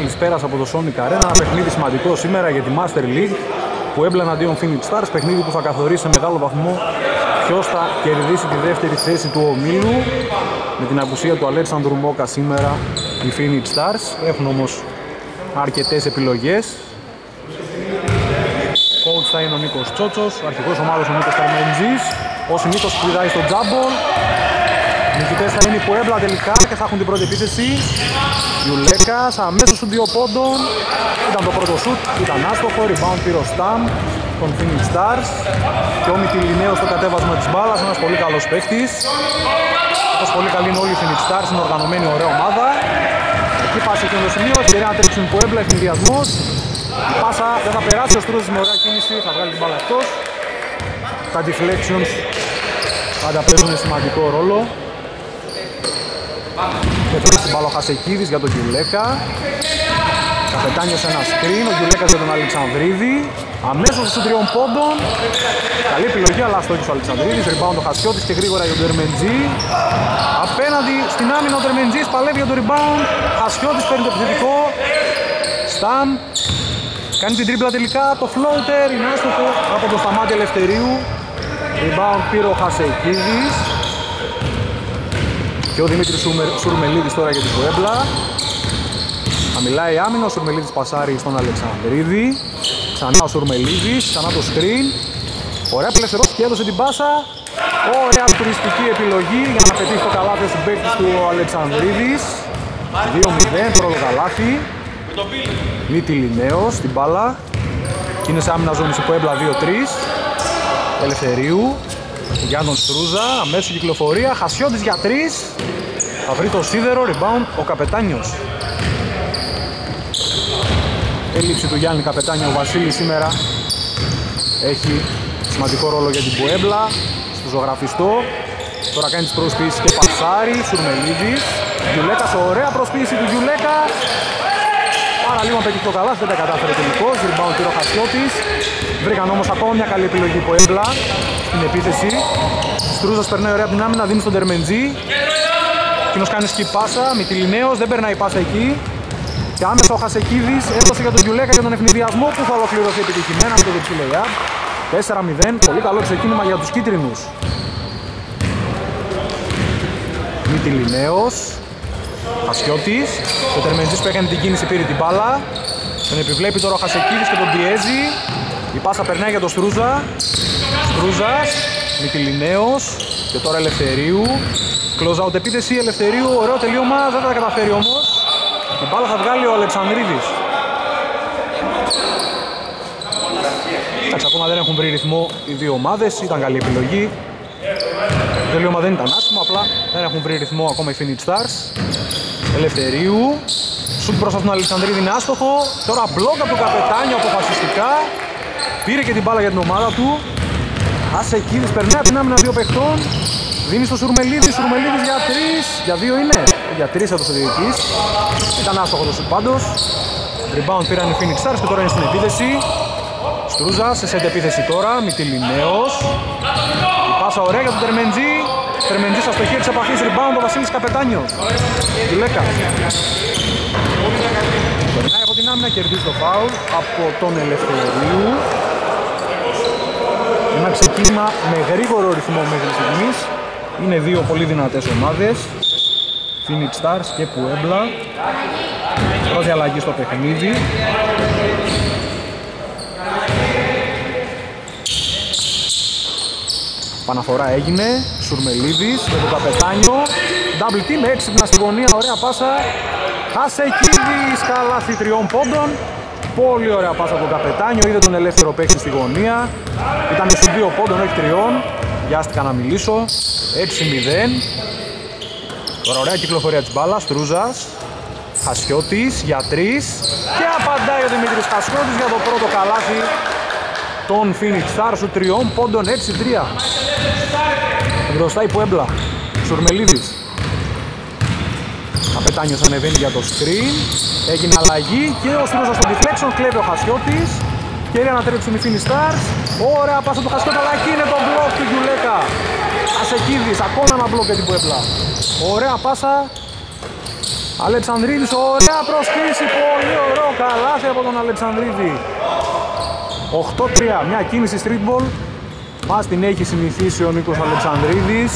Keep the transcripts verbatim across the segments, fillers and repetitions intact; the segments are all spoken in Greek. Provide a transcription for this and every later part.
καλησπέρας από το Sonic Arena. Ένα παιχνίδι σημαντικό σήμερα για τη Master League που έμπλε εναντίον Phoenix Stars. Παιχνίδι που θα καθορίσει σε μεγάλο βαθμό ποιος θα κερδίσει τη δεύτερη θέση του ομίλου. Με την απουσία του Αλέξανδρου Μόκα σήμερα οι Phoenix Stars έχουν όμως αρκετές επιλογές. Coach θα είναι ο Νίκος Τσότσος, αρχηγός ομάδος ο Νίκος Τερμεντζής. Ο Νίκος πηδάει στο τζάμπολ. Νικητές θα είναι η Puebla τελικά και θα έχουν την πρώτη επίθεση. Γιουλέκας αμέσως σου δύο πόντων. Ήταν το πρώτο σουτ, ήταν άστοχο. Rebound πήρε ο Σταμ των Phoenix Stars. Και ο Μητυλινέος στο κατέβασμα της μπάλας, ένας πολύ καλός παίκτης. Όπως πολύ καλή είναι όλοι οι Phoenix Stars, είναι οργανωμένη ωραία ομάδα. Εκεί πάση και το σημείο, ευκαιρία να τρέξουν η Puebla, ευνηδιασμός. Η πάσα δεν θα περάσει, ο Στρούζης με ωραία κίνηση, θα βγάλει την μπάλα εκτός. Τα deflections πάντα παίζουν σημαντικό ρόλο. Και τώρα στην μπάλα ο Χασεκίδης για τον Γιουλέκα. Καπετάνιος ένα screen, ο Γιουλέκας για τον Αλεξανδρίδη. Αμέσως στους τριών πόντων. Καλή επιλογή, αλλά αστόχης ο Αλεξανδρίδης. Rebound ο Χασιώτης και γρήγορα για τον Τερμεντζή. Απέναντι στην άμυνα ο Τερμεντζής παλεύει για το rebound. Χασιώτης παίρνει το επιθετικό. Σταμ. Κάνει την τρίπλα τελικά. Το floater είναι άστοχο από το Σταμάτη Ελευθερίου. Rebound πήρε ο Χασεκίδης. Και ο Δημήτρης Σουρμελίδης τώρα για την Puebla. Χαμηλά η άμυνα, ο Σουρμελίδης πασάρει στον Αλεξανδρίδη. Ξανά ο Σουρμελίδης, ξανά το screen. Ωραία απελευθερός και έδωσε την πάσα. Ωραία τουριστική επιλογή για να πετύχει το καλάθι στην παίκτης του ο Αλεξανδρίδης. δύο μηδέν, πρώτο καλάθι. Μητυλινέος στην μπάλα. Και είναι σε άμυνα ζώνης η Puebla δύο τρία. Ελευθερίου. Για τον Στρούζα, αμέσως η κυκλοφορία. Χασιώτης για τρεις. Θα βρει το σίδερο, rebound ο Καπετάνιος. Έλλειψη του Γιάννη Καπετάνιο, ο Βασίλης σήμερα έχει σημαντικό ρόλο για την Puebla. Στο ζωγραφιστό. Τώρα κάνει τις προσποιήσεις και πασάρι. Σουρμελίδης. Γιουλέκας, ωραία προσποιήση του Γιουλέκα. Πάρα λίγο πέτυχε το καλάθι, δεν τα κατάφερε τελικώς. Rebound πήρε ο Χασιώτης. Βρήκαν όμως ακόμα μια καλή επιλογή η Puebla στην επίθεση. Στρούζας περνάει ωραία από την άμυνα, δίνει στον Τερμεντζή. Εκείνος κάνει σκι πάσα, Μητυλινέος, δεν περνάει πάσα εκεί. Και άμεσα ο Χασεκίδης έδωσε για τον Γιουλέκα και τον ευνηδιασμό που θα ολοκληρωθεί επιτυχημένα με το δεξί lay-up. τέσσερα μηδέν, πολύ καλό ξεκίνημα για τους κίτρινους. Μητυλινέος. Χασιώτης. Ο Τερμεντζής που έκανε την κίνηση πήρε την μπάλα. Τον επιβλέπει τώρα ο Χασεκίδης και τον πιέζει. Η πάσα περνάει για τον Στρούζα. Στρούζας. Μητυλινέος. Και τώρα Ελευθερίου. Close out επίθεση Ελευθερίου. Ωραίο τελείωμα. Δεν θα τα καταφέρει όμως. Την μπάλα θα βγάλει ο Αλεξανδρίδης. Εντάξει, ακόμα δεν έχουν βρει ρυθμό οι δύο ομάδες. Ήταν καλή επιλογή. Το τελείωμα δεν ήταν άσχημο, απλά δεν έχουν βρει ρυθμό ακόμα οι Phoenix Stars. Ελευθερίου. Σουτ προς αυτόν τον Αλεξανδρίδη είναι άστοχο. Τώρα μπλοκ από τον Καπετάνιο αποφασιστικά. Πήρε και την μπάλα για την ομάδα του. Χασεκίδης περνάει από την άμυνα δύο παιχτών. Δίνει στο Σουρμελίδη. Σουρμελίδης για τρεις. Για δύο είναι. Για τρεις έδωσε ο διαιτητής. Ήταν άστοχο το σουτ πάντως. Rebound πήραν οι Phoenix Stars και τώρα είναι στην επίθεση. Στρούζα σε σετ επίθεση τώρα. Μητυλινέος. Η πάσα ωραία για τον Τερμεντζή. Τερμεντζής αστοχή εξ επαφής. Rebound ο Βασίλης Καπετάνιος. Γιουλέκα. Περνάει από την άμυνα, κερδίζει το φάουλ από τον Ελευθερίου. Ένα ξεκίνημα με γρήγορο ρυθμό μέχρι στιγμής. Είναι δύο πολύ δυνατές ομάδες. Phoenix Stars και Puebla. Πρώτη αλλαγή στο παιχνίδι. Παναφορά έγινε. Σουρμελίδης με τον Καπετάνιο. Double team, έξυπνα στη γωνία, ωραία πάσα. Χασεκίδης, καλάθι τριών πόντων. Πολύ ωραία πάσα από τον Καπετάνιο, είδε τον ελεύθερο παίκτη στη γωνία. Ήταν στους δύο πόντων, όχι τριών. Βιάστηκα να μιλήσω. έξι μηδέν. Τώρα ωραία κυκλοφορία της μπάλας, Στρούζας. Χασιώτης για τρεις. Και απαντάει ο Δημήτρης Χασιώτης για το πρώτο καλάθι των Phoenix Stars του τριών πόντων, έξι τρία. Μπροστά η Puebla. Σουρμελίδης. Καπετάνιος ανεβαίνει για το screen. Έγινε αλλαγή και ο Στρούζας στο deflection. Κλέβει ο Χασιώτης. Ευκαιρία να τρέξουν οι Phoenix Stars. Ωραία πάσα του Χασιώτη, αλλά εκεί είναι το μπλοκ του Γιουλέκα. Χασεκίδης, ακόμα ένα μπλοκ για την Puebla. Ωραία πάσα. Αλεξανδρίδης, ωραία προσκλήση, πολύ ωραίο καλάθι από τον Αλεξανδρίδη. οκτώ τρία, μια κίνηση streetball. Μας την έχει συνηθίσει ο Νίκος Αλεξανδρίδης.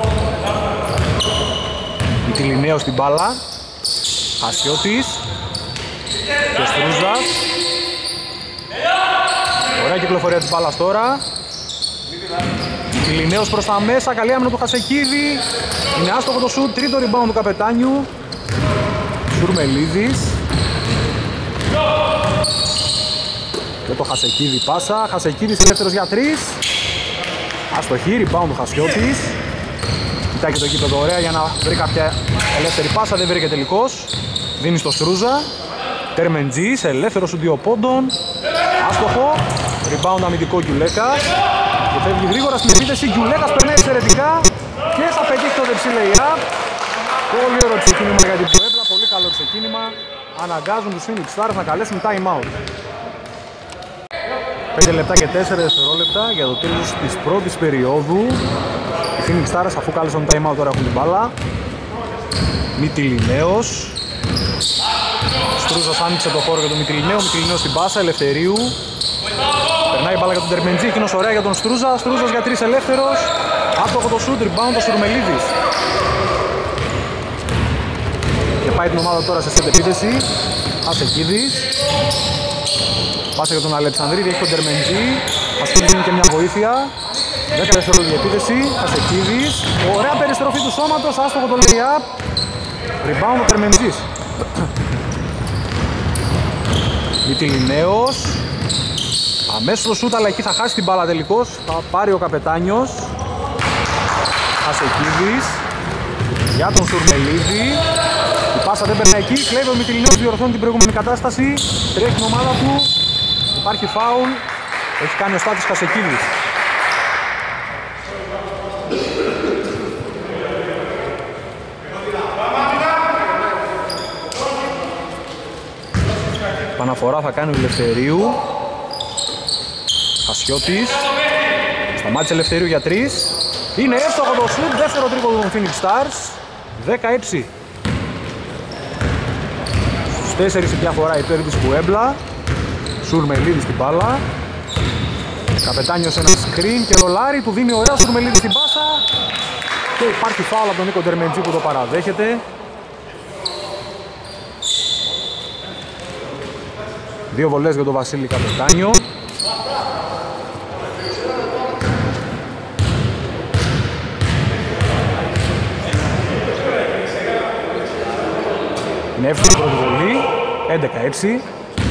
Μητυλινέος στην μπάλα. Χασιώτης. Και Στρούζας. Ωραία κυκλοφορία της μπάλας τώρα. Μητυλινέος προς τα μέσα, καλή άμυνα του Χασεκίδη. Είναι άστοχο το σουτ, τρίτο rebound του Καπετάνιου. Σουρμελίδης. Και το Χασεκίδη πάσα. Χασεκίδης ελεύθερος για τρεις. Αστοχή, rebound του Χασιώτης. Κοιτάει και το γήπεδο ωραία για να βρει κάποια ελεύθερη πάσα, δεν βρήκε τελικώς. Δίνει στο Στρούζα. Τερμεντζής, ελεύθερος σου δύο πόντων. Άστοχο. Rebound αμυντικό Γιουλέκας. Και φεύγει γρήγορα στην επίθεση. Γιουλέκας περνάει εξαιρετικά. Και θα πετύχει το δεξί lay-up. Πολύ ωραίο ξεκίνημα για την Puebla. Πολύ καλό ξεκίνημα. Αναγκάζουν τους Phoenix Stars να καλέσουν time out. πέντε λεπτά και τέσσερα δευτερόλεπτα για το τέλος της πρώτης περίοδου. Οι Phoenix Stars, αφού κάλεσαν time out, τώρα έχουν την μπάλα. Μητυλινέος. Στρούζας άνοιξε το χώρο για τον Μητυλινέο. Μητυλινέος στην πάσα, Ελευθερίου. Περνάει η μπάλα για τον Τερμεντζή, εκείνος ωραία για τον Στρούζα. Στρούζας για τρεις ελεύθερος. Άτοχο το shoot, rebound το Σουρμελίδης. Και πάει την ομάδα τώρα σε set επίθεση. Χασεκίδης. Πάσα για τον Αλεξανδρίδη, έχει τον Τερμεντζή. Ας τον δίνει και μια βοήθεια. δέκα δευτερόλεπτα επίθεση. Χασεκίδης. Ωραία περιστροφή του σώματος, άστοχο το lay-up. Rebound ο Τερμεντζής. Μητυλινέος. Αμέσως το σούτ, αλλά εκεί θα χάσει την μπάλα τελικώς. Θα πάρει ο Καπετάνιος. Χασεκίδης. Για τον Σουρμελίδη. Η πάσα δεν περνάει εκεί. Κλέβει ο Μητυλινέος, διορθώνει την προηγούμενη κατάσταση. Τρέχει την ομάδα του. Υπάρχει φάουλ. Έχει κάνει ο Στάτης Χασεκίδης. Παναφορά θα κάνει ο Ελευθερίου. Χασιώτης. Σταμάτησε Ελευθερίου για τρεις. Είναι εύστοχο το σουτ. Δεύτερο τρίποντο των Phoenix Stars. δέκα έξι. Στους τέσσερις η διαφορά υπέρ της Puebla. Σουρμελίδης στην μπάλα. Καπετάνιος ένα screen και ρολάρι. Του δίνει ωραία Σουρμελίδης στην πάσα. Και υπάρχει φάουλ από τον Νίκο Τερμεντζή που το παραδέχεται. Δύο βολές για τον Βασίλη Καπετάνιο. Είναι εύστοχη πρώτη βολή. έντεκα έξι.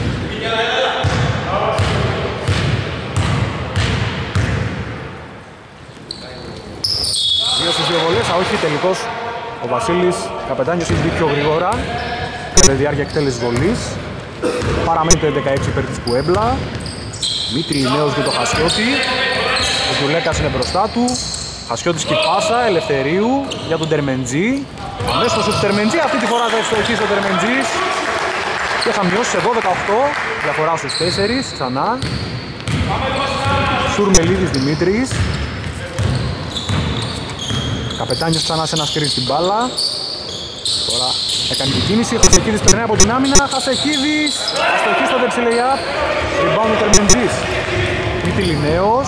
Δύο στις δύο βολές, α όχι τελικώς ο Βασίλης Καπετάνιος έχει μπει πιο γρήγορα κατά τη διάρκεια εκτέλεσης βολής. Παραμένει το έντεκα έξι υπέρ της Puebla. Μητυλινέος για το Χασιώτη. Ο Γιουλέκας είναι μπροστά του. Χασιώτης και πάσα, Ελευθερίου για τον Τερμεντζή. Αμέσως ο Τερμεντζή, αυτή τη φορά θα ευστοχίσει ο Τερμεντζής. Και θα μειώσει σε δώδεκα οκτώ, διαφορά στους τέσσερις, ξανά. Σουρμελίδης Δημήτρης. Καπετάνιος ξανά σε ένα σκριν στην μπάλα. Τώρα έκανε την κίνηση, ο Χασεκίδης περνάει από την άμυνα. Χασεκίδης, αστοχή στο δεξί lay-up. Rebound ο Τερμεντζής. Μητυλινέος.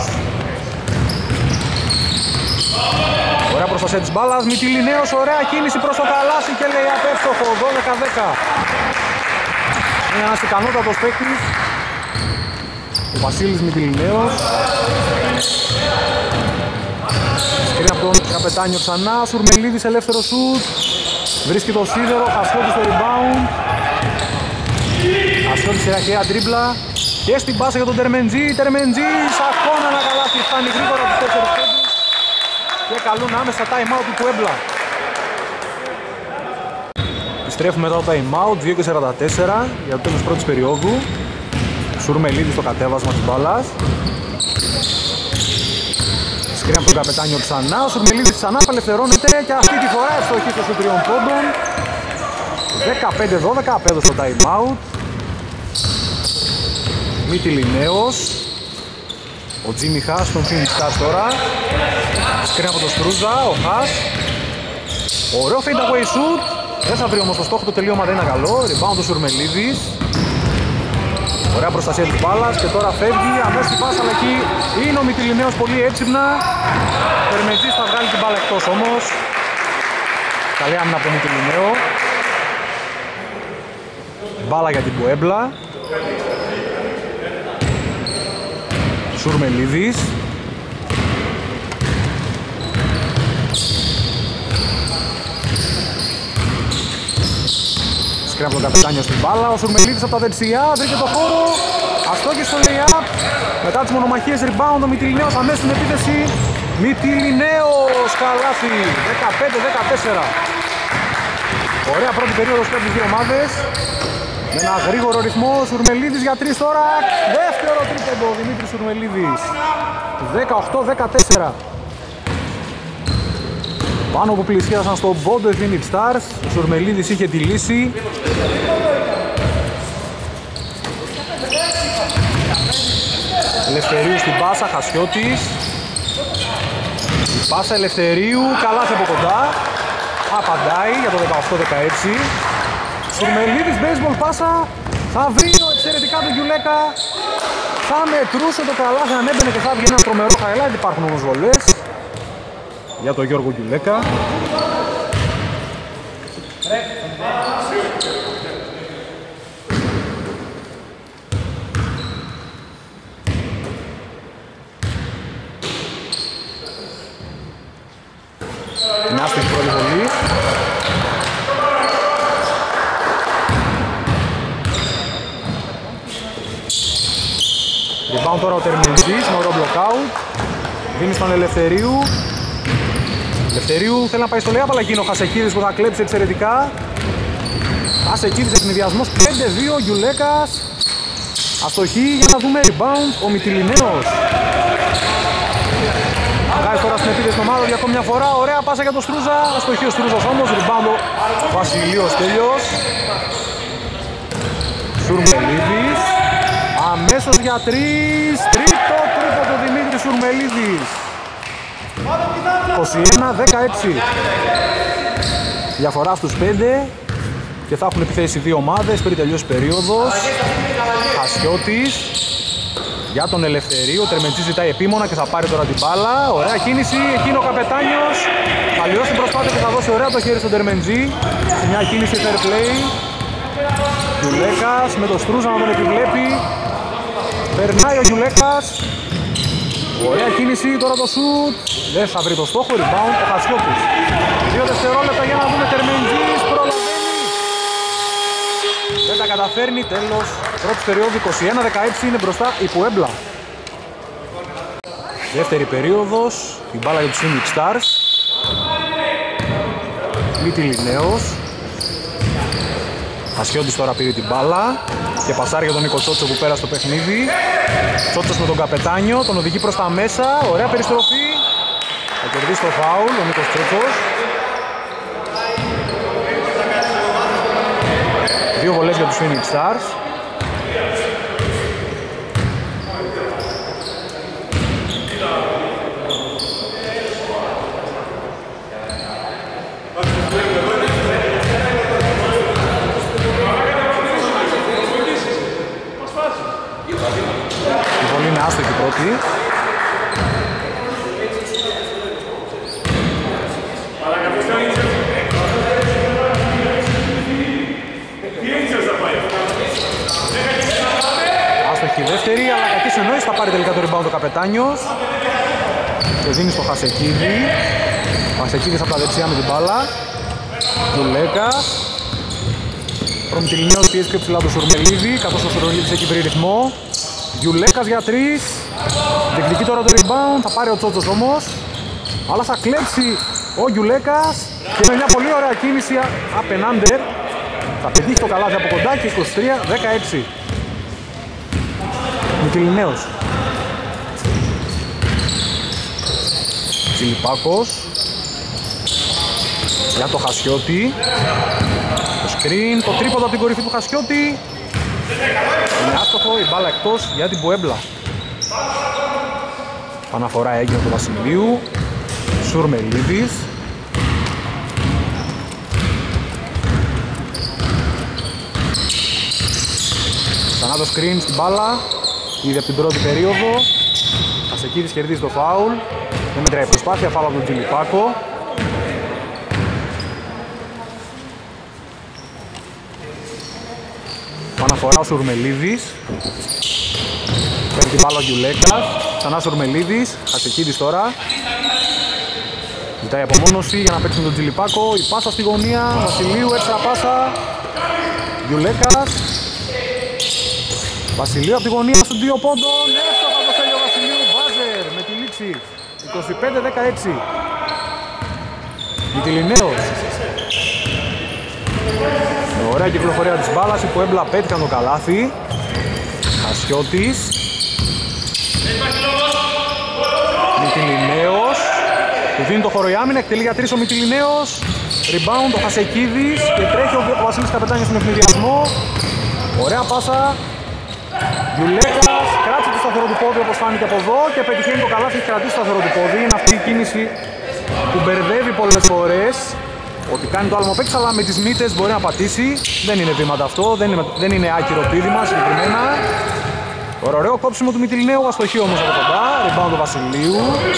Ωραία προστασία της μπάλας, Μητυλινέος, ωραία κίνηση προς το καλάθι και lay-up εύστοχο, δώδεκα δέκα. Είναι ένας ικανότατος παίκτης, ο Βασίλης Μητυλινέος. Σκριν από τον Καπετάνιο ξανά, Σουρμελίδης ελεύθερο σουτ. Βρίσκει το σίδερο, Χασιώτης στο rebound. Χασιώτης σε ακραία τρίμπλα. Και στην πάσα για τον Τερμεντζή, Τερμεντζής, ακόμα ένα καλάθι, φτάνει γρήγορα τους τέσσερις πόντους. Και καλούν άμεσα time out του Puebla. Επιστρέφουμε μετά το time out, δύο και σαράντα τέσσερα για το τέλος πρώτης περίοδου. Σουρμελίδης στο κατέβασμα της μπάλας. Σκριν από τον Καπετάνιο ξανά, ο Σουρμελίδης ξανά απελευθερώνεται και αυτή τη φορά ευστοχή των τριών πόντων. δεκαπέντε δώδεκα, απέδωσε το time out. Μητυλινέος. Ο Τζίμι Χάς στον Phoenix Stars τώρα. Σκριν από τον Στρούζα, ο Χάς. Ωραίο fade away shoot. Δεν θα βρει όμως το στόχο, το τελείωμα δεν είναι καλό. Rebound ο Σουρμελίδης. Ωραία προστασία της μπάλας και τώρα φεύγει αμέσως η πάσα, αλλά εκεί είναι ο Μυτιληναίος πολύ έξυπνα. Τερμετζής θα βγάλει την μπάλα εκτός όμως. Καλή άμυνα από τον Μυτιληναίο. Μπάλα για την Πουέμπλα. Σουρμελίδης. Σκριν από τον καπετάνιο στην μπάλα. Ο Σουρμελίδης από τα δεξιά βρήκε το χώρο. Αστόχησε στο lay-up. Μετά τις μονομαχίες rebound ο Μυτιληναίος αμέσως στην επίθεση. Μυτιληναίος καλάθι. δεκαπέντε δεκατέσσερα. Ωραία πρώτη περίοδος και από τις δύο ομάδες. Με ένα γρήγορο ρυθμό. Σουρμελίδης για τρεις τώρα. Δεύτερο τρίποντο ο Δημήτρης Σουρμελίδης. δεκαοκτώ δεκατέσσερα. Πάνω που πλησίασαν στον πόντο οι Phoenix Stars. Ο Σουρμελίδης είχε τη λύση. Ελευθερίου στην πάσα, Χασιώτης. Η πάσα Ελευθερίου, καλάθι από κοντά. Απαντάει για το δεκαοκτώ δεκαέξι. Σουρμελίδης, baseball πάσα. Θα βρει εξαιρετικά τον Γιουλέκα. Θα μετρούσε το καλάθι αν έμπαινε και θα βγει ένα τρομερό highlight. Υπάρχουν όμως βολές για τον Γιώργο Γιουλέκα. Μια άστοχη πρώτη βολή. Rebound τώρα ο Τερμεντζής με ωραίο blockout. Δίνει στον Ελευθερίου. Ελευθερίου θέλει να πάει στο layup, αλλά εκεί είναι ο Χασεκίδης που θα κλέψει εξαιρετικά. Χασεκίδης ευνηδιασμός πέντε δύο, Γιουλέκας. Αστοχή, για να δούμε rebound ο Μυτιληναίος. Βγάζει τώρα στην επίθεση των ομάδων για ακόμη μια φορά. Ωραία πάσα για τον Στρούζα. Αστοχή ο Στρούζας όμως. Rebound ο Βασιλείος τέλειος. Σουρμελίδης. Αμέσως για τρεις. Τρίτο τρίτο το Δημήτρη Σουρμελίδης. είκοσι ένα δεκαέξι. Διαφορά στους πέντε. Και θα έχουν επιθέσει δύο ομάδες πριν τελειώσει η περίοδος. Χασιώτης. Για τον Ελευθερίο, ο Τερμεντζής ζητάει επίμονα και θα πάρει τώρα την μπάλα. Ωραία κίνηση, εκείνο ο Καπετάνιος. Θα λιώσει την προσπάθεια και θα δώσει ωραία το χέρι στον Τερμεντζή. Μια κίνηση fair play. Γιουλέκας με τον Στρούζα να τον επιβλέπει. Περνάει ο Γιουλέκας. Ωραία κίνηση, τώρα το σουτ. Δεν θα βρει το στόχο, rebound ο Χασιώτης. Δύο δευτερόλεπτα για να δούμε Τερμεντζής, προλαβαίνει. Δεν τα καταφέρνει, τέλος. Πρώτη περίοδο είκοσι ένα δεκαέξι, είναι μπροστά η Πουέμπλα. Δεύτερη περίοδος, η μπάλα για τους Phoenix Stars. Μυτιληναίος. Χασιώτης τώρα πήρε την μπάλα και πασάρει για τον Νίκο Τσότσο που πέρασε το παιχνίδι. Τσότσος με τον Καπετάνιο, τον οδηγεί προς τα μέσα, ωραία περιστροφή. Θα κερδίσει το φάουλ ο Νίκος Τσότσος. Δύο βολές για τους Phoenix Stars. Η βολή είναι άστοχη πρώτη. Άστοχη δεύτερη, αλλά κακής εννοείς θα πάρει τελικά το rebound ο Καπετάνιος. Και δίνει στο Χασεκίδη. Ο Χασεκίδης από τα δεξιά με την μπάλα. Γιουλέκας. Ο Μυτιληναίος πιέζει πιο ψηλά το Σουρμελίδη, καθώς ο Σουρμελίδης έχει βρει ρυθμό. Γιουλέκας για τρεις. Διεκδικεί τώρα το rebound, θα πάρει ο Τσότσος όμως. Αλλά θα κλέψει ο Γιουλέκας. Και με μια πολύ ωραία κίνηση up and under θα πετύχει το καλάθι από κοντά και είκοσι τρία δεκαέξι. Μυτιληναίος. Τσιλιπάκος. Για το Χασιώτη. Το screen, το τρίποδο από την κορυφή του Χασιώτη. Είναι άστοχο, η μπάλα εκτός για την Πουέμπλα. Παναφορά έγινε του Βασιλείου. Σουρμελίδης. Ξανά το screen στην μπάλα, ήδη από την πρώτη περίοδο. Χασεκίδης κερδίζει το φάουλ. Δεν μετράει προσπάθεια, φάουλ από τον Τζιλιπάκο. Παναφορά ο Σουρμελίδης. Παίρνει την μπάλα ο Γιουλέκας. Ξανά Σουρμελίδης, Χασεκίδης τώρα. Ζητάει απομόνωση για να παίξει με τον Τζιλιπάκο. Η πάσα στη γωνία, Βασιλείου, έξτρα πάσα. Γιουλέκας. Βασιλείου από τη γωνία στους δύο πόντων. Εύστοχα το θέλει ο Βασιλείου, μπάζερ με τη λήξη. είκοσι πέντε δεκαέξι. Μητυλινέος. Ωραία κυκλοφορία της μπάλας, που έμπλα πέτυχαν το καλάθι. Χασιώτης. Μητυλινέος. Του δίνει το χώρο η άμυνα, εκτελεί για τρεις ο Μητυλινέος. Rebound ο Χασεκίδης και τρέχει ο Βασίλης Καπετάνιος στον ευνηδιασμό. Ωραία πάσα. Γιουλέκας, κράτησε το σταθερό του πόδι όπως φάνηκε από εδώ και πετυχαίνει το καλάθι και κρατήσει το σταθερό του πόδι. Είναι αυτή η κίνηση που μπερδεύει πολλές φορές. Ότι κάνει το άλμο παίκτης, αλλά με τις μύτες μπορεί να πατήσει. Δεν είναι βήματα αυτό, δεν είναι, δεν είναι άκυρο πήδημα συγκεκριμένα. Ωραίο κόψιμο του Μητυλινέου, αστοχή όμως από κοντά. Rebound του Βασιλείου.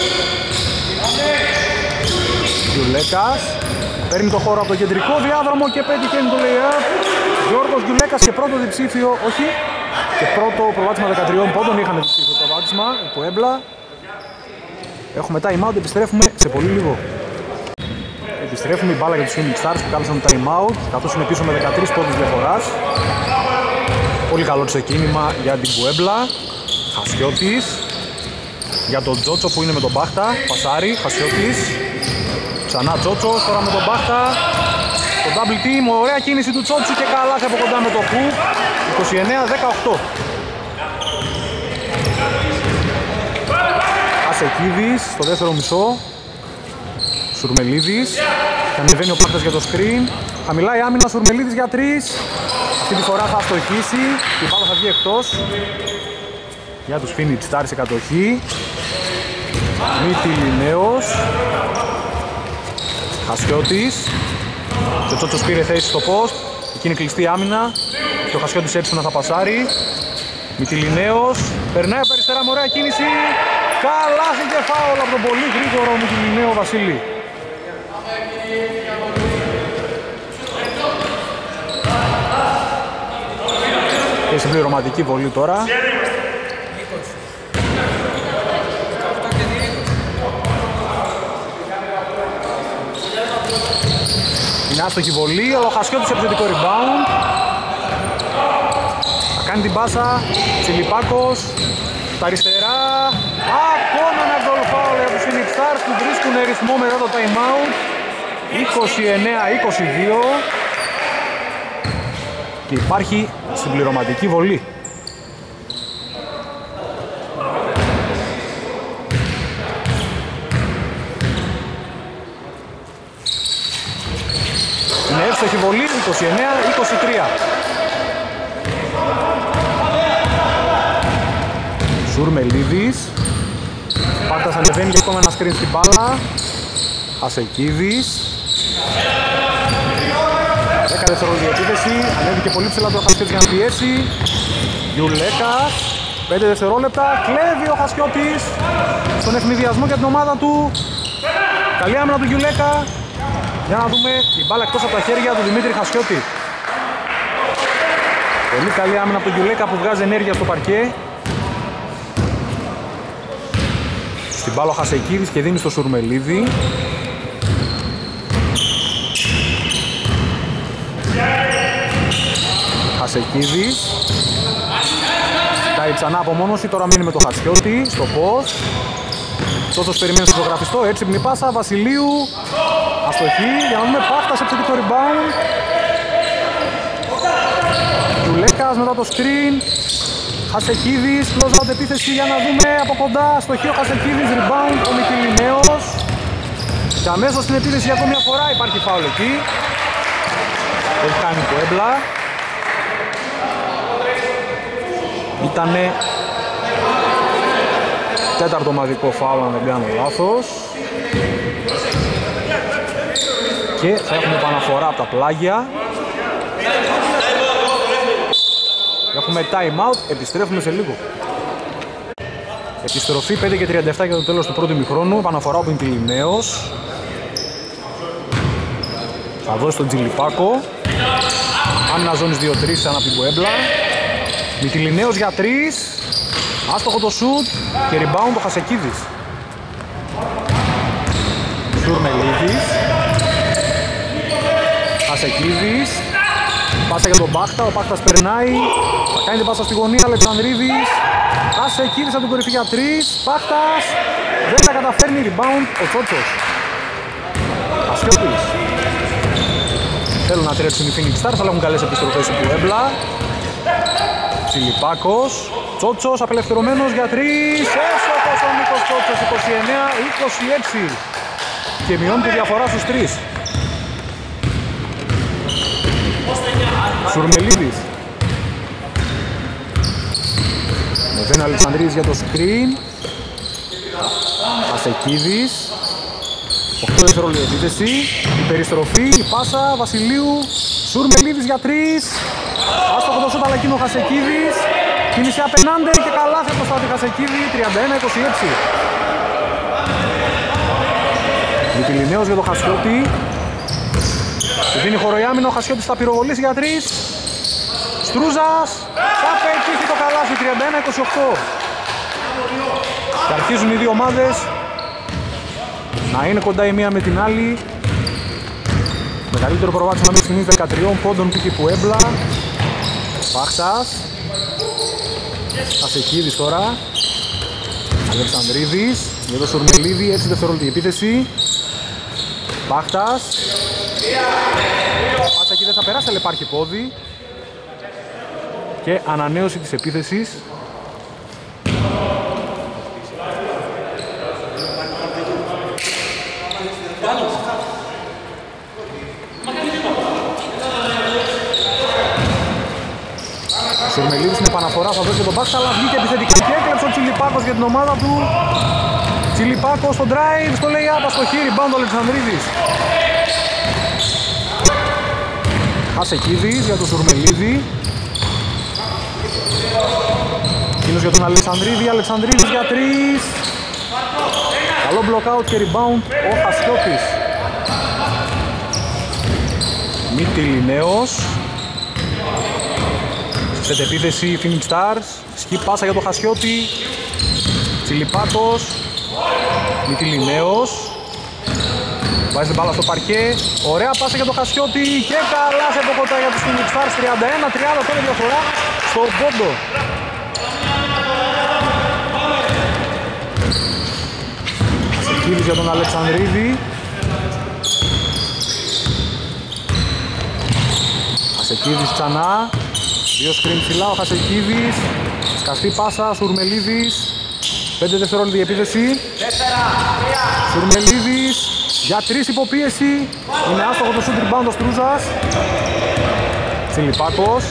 Γιουλέκας παίρνει το χώρο από το κεντρικό διάδρομο και πετυχαίνει το lay-up. Γιώργος Γιουλέκας και πρώτο διψήφιο, όχι, και πρώτο προβάδισμα δεκατριών πόντων. Είχαμε διψήφιο το προβάδισμα, το έμπλα. Έχουμε time out, επιστρέφουμε σε πολύ λίγο. Επιστρέφουμε η μπάλα για τους Phoenix Stars που κάλεσαν το time out, καθώς είναι πίσω με δεκατρείς πόντους διαφοράς. Πολύ καλό ξεκίνημα για την Πουέμπλα. Χασιώτης. Για τον Τζότσο που είναι με τον Μπάχτα. Πασάρι, Χασιώτης. Ξανά Τζότσος, τώρα με τον Μπάχτα. Το double team, ωραία κίνηση του Τσότσου και καλάθι από κοντά με το hook. είκοσι εννέα δεκαοκτώ. Ασεκίδης στο δεύτερο μισό. Σουρμελίδης. Και ανεβαίνει ο Μπάχτας για το screen. Χαμηλά η άμυνα, Σουρμελίδης για τρεις. Αυτή τη φορά θα αστοχίσει και η μπάλα θα βγει εκτός. Για τους Phoenix Stars σε κατοχή. Μητυλινέος. Χασιώτης. Και ο Τσότσος πήρε θέση στο post. Εκείνη κλειστή άμυνα. Και ο Χασιώτης έψινα θα πασάρει. Μητυλινέος. Περνάει από αριστερά με ωραία κίνηση. Καλάθι και φάουλ από τον πολύ γρήγορο Μητυλινέο Βασίλη. Και συμπληρωματική βολή τώρα. Είναι άστοχη βολή, αλλά ο Χασιώτης επιθετικό rebound. Θα κάνει την πάσα, Τσιλιπάκος, στα αριστερά. Ακόμα ένα goal foul για τους Phoenix Stars που βρίσκουν ρυθμό μετά το time out. είκοσι εννέα είκοσι δύο. Και υπάρχει συμπληρωματική βολή. Είναι εύστοχη βολή, είκοσι εννέα είκοσι τρία. Σουρμελίδης. Πάρτας ανεβαίνει και ακόμα ένα screen στην μπάλα. Ασεκίδης. δέκα δευτερόλεπτα επίθεση, ανέβηκε πολύ ψηλά το Χασιώτης για να πιέσει. Γιουλέκας, πέντε δευτερόλεπτα, κλέβει ο Χασιώτης στον ευνηδιασμό για την ομάδα του. Καλή άμυνα του Γιουλέκα. Για να δούμε η μπάλα εκτός από τα χέρια του Δημήτρη Χασιώτη. Πολύ καλή άμυνα από τον Γιουλέκα που βγάζει ενέργεια στο παρκέ. Στην μπάλα ο Χασεκίδης και δίνει στο Σουρμελίδη. Χασεκίδης. Ζητάει ξανά απομόνωση, τώρα μείνει με το Χασιώτη στο post. Τόσος περιμένει στο ζωγραφιστό, έξυπνη πάσα, Βασιλείου. Αστοχή, για να δούμε Πάφτας επιθετικό rebound. Γιουλέκας μετά το screen. Χασεκίδης, close out επίθεση για να δούμε από κοντά. Αστοχή ο Χασεκίδης, rebound ο Μητυλινέος. Και αμέσως στην επίθεση για ακόμη μια φορά υπάρχει φάουλ εκεί. Έχει κάνει το έμπλα. Ήτανε τέταρτο ομαδικό φάουλ αν δεν κάνω λάθος. Και θα έχουμε επαναφορά από τα πλάγια. Έχουμε time out, επιστρέφουμε σε λίγο. Επιστροφή πέντε και τριάντα επτά για το τέλος του πρώτου ημιχρόνου. Επαναφορά από Μυτιληναίος. Θα δώσει τον Τζιλιπάκο. Άμυνα ζώνης δύο τρία σαν από την Πουέμπλα. Μυτιληναίος για τρία. Άστοχο το σουτ και rebound το Χασεκίδης. Σουρμελίδης. Χασεκίδης. Πάσα για τον Μπάχτα, ο Μπάχτας περνάει. Θα κάνει την πάσα στη γωνία, Αλεξανδρίδης. Χασεκίδης από την κορυφή για τρεις. Μπάχτας. Δεν θα καταφέρνει, rebound ο Τσότσος. Ασιώτης. Θέλουν να τρέξουν οι Phoenix Stars, αλλά έχουν καλές επιστροφές του Πουέμπλα. Τσιλιπάκος. Τσότσος απελευθερωμένος για τρεις. Έσοχος ο Νίκος Τσότσος, είκοσι εννέα είκοσι έξι. Και μειώνει τη διαφορά στους τρεις. Σουρμελίδης. Μεβαίνει ο Αλεξανδρίδης για το screen. Ασεκίδης. οκτώ δευτερόλεπτα επίθεση. Η περιστροφή, η πάσα Βασιλείου. Σουρμελίδης για τρεις. Άστοχο το σούτ, αλλά εκείνο ο Χασεκίδης. Κίνηση απενάντε και καλάθι από το στάδι Χασεκίδη. τριάντα ένα είκοσι έξι. Μυτιληναίος για το Χασιώτη. Του δίνει χωροϊάμινο, ο Χασιώτης θα πυροβολήσει για τρεις. Στρούζας. Θα πετύχει το καλάθι, τριάντα ένα είκοσι οκτώ. Και αρχίζουν οι δύο ομάδες να είναι κοντά η μία με την άλλη. Μεγαλύτερο προβάδισμα μέχρι στιγμής δεκατρία πόντων πήκε Πουέμπλα. Πάχτας. Ασεκίδης τώρα. Αλεξανδρίδης για το Σουρμελίδη, έξι δευτερόλεπτη επίθεση. Πάχτας. Πάσα εκεί δεν θα περάσει, αλλά υπάρχει πόδι. Και ανανέωση της επίθεσης. Ο Σουρμελίδης στην επαναφορά θα δώσει τον Μπάξα, αλλά βγήκε επιθετικά και έκλεψε ο Τσιλιπάκος για την ομάδα του. Τσιλιπάκος στο drive, στο lay-up, στο χείρι, rebound ο Αλεξανδρίδης. Χασεκίδης για τον Σουρμελίδη. Εκείνος για τον Αλεξανδρίδη, Αλεξανδρίδης για τρεις. Καλό block out και rebound ο Χασιώτης. Μυτιληναίος. Σε επίθεση Phoenix Stars. Σκι πάσα για τον Χασιώτη. Τσιλιπάκος. Μυτιληναίος. Βάζει την μπάλα στο παρκέ. Ωραία πάσα για τον Χασιώτη. Και καλά σε αποκοτά για τους Phoenix Stars. τριάντα ένα τριάντα τώρα διαφορά στον πόντο. Ασεκίδης για τον Αλεξανδρίδη. Ασεκίδης ξανά. Δύο σκριν ψηλά ο Χασεκίδης. Σκαστή πάσα, Σουρμελίδης. πέντε δευτερόλεπτη επίθεση. Σουρμελίδης για τρεις υποπίεση. Είναι άστοχο το shoot rebound ο Στρούζας. Τσιλιπάκος.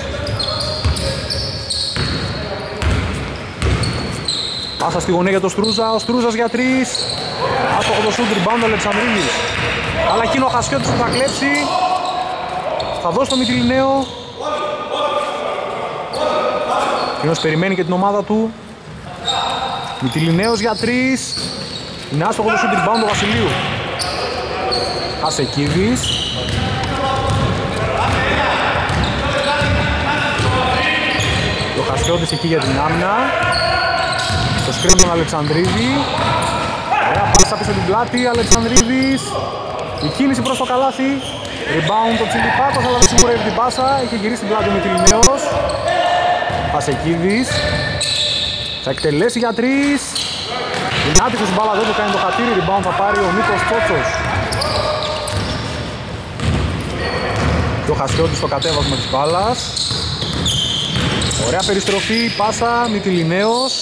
Πάσα στη γωνία για τον Στρούζα. Ο Στρούζας για τρεις. Άστοχο το shoot rebound ο Αλεξανδρίδης. Αλλά εκείνο ο Χασιώτης που θα κλέψει. Θα δώσει το Μυτιληναίο. Εκείνος περιμένει και την ομάδα του. Μυτιληναίος για τρεις. Είναι άστοχο το shoot rebound του Βασιλείου. Χασεκίδης. Ο Χασιώτης εκεί για την άμυνα. Το σκριν τον Αλεξανδρίδη. Ωραία πάσα πίσω την πλάτη. Αλεξανδρίδης. Η κίνηση προς το καλάθι. Rebound το Τσιλιπάκος, αλλά δεν σιγουρεύει την πάσα. Είχε γυρίσει την πλάτη ο Μυτιληναίος. Χασεκίδης. Θα εκτελέσει για τρεις. Είναι άτυχος η μπάλα, δεν του κάνει το χατήρι. Rebound θα πάρει ο Νίκος Τσότσος. Και ο Χασιώτης στο κατέβασμα της μπάλας. Ωραία περιστροφή, πάσα, Μυτιληναίος.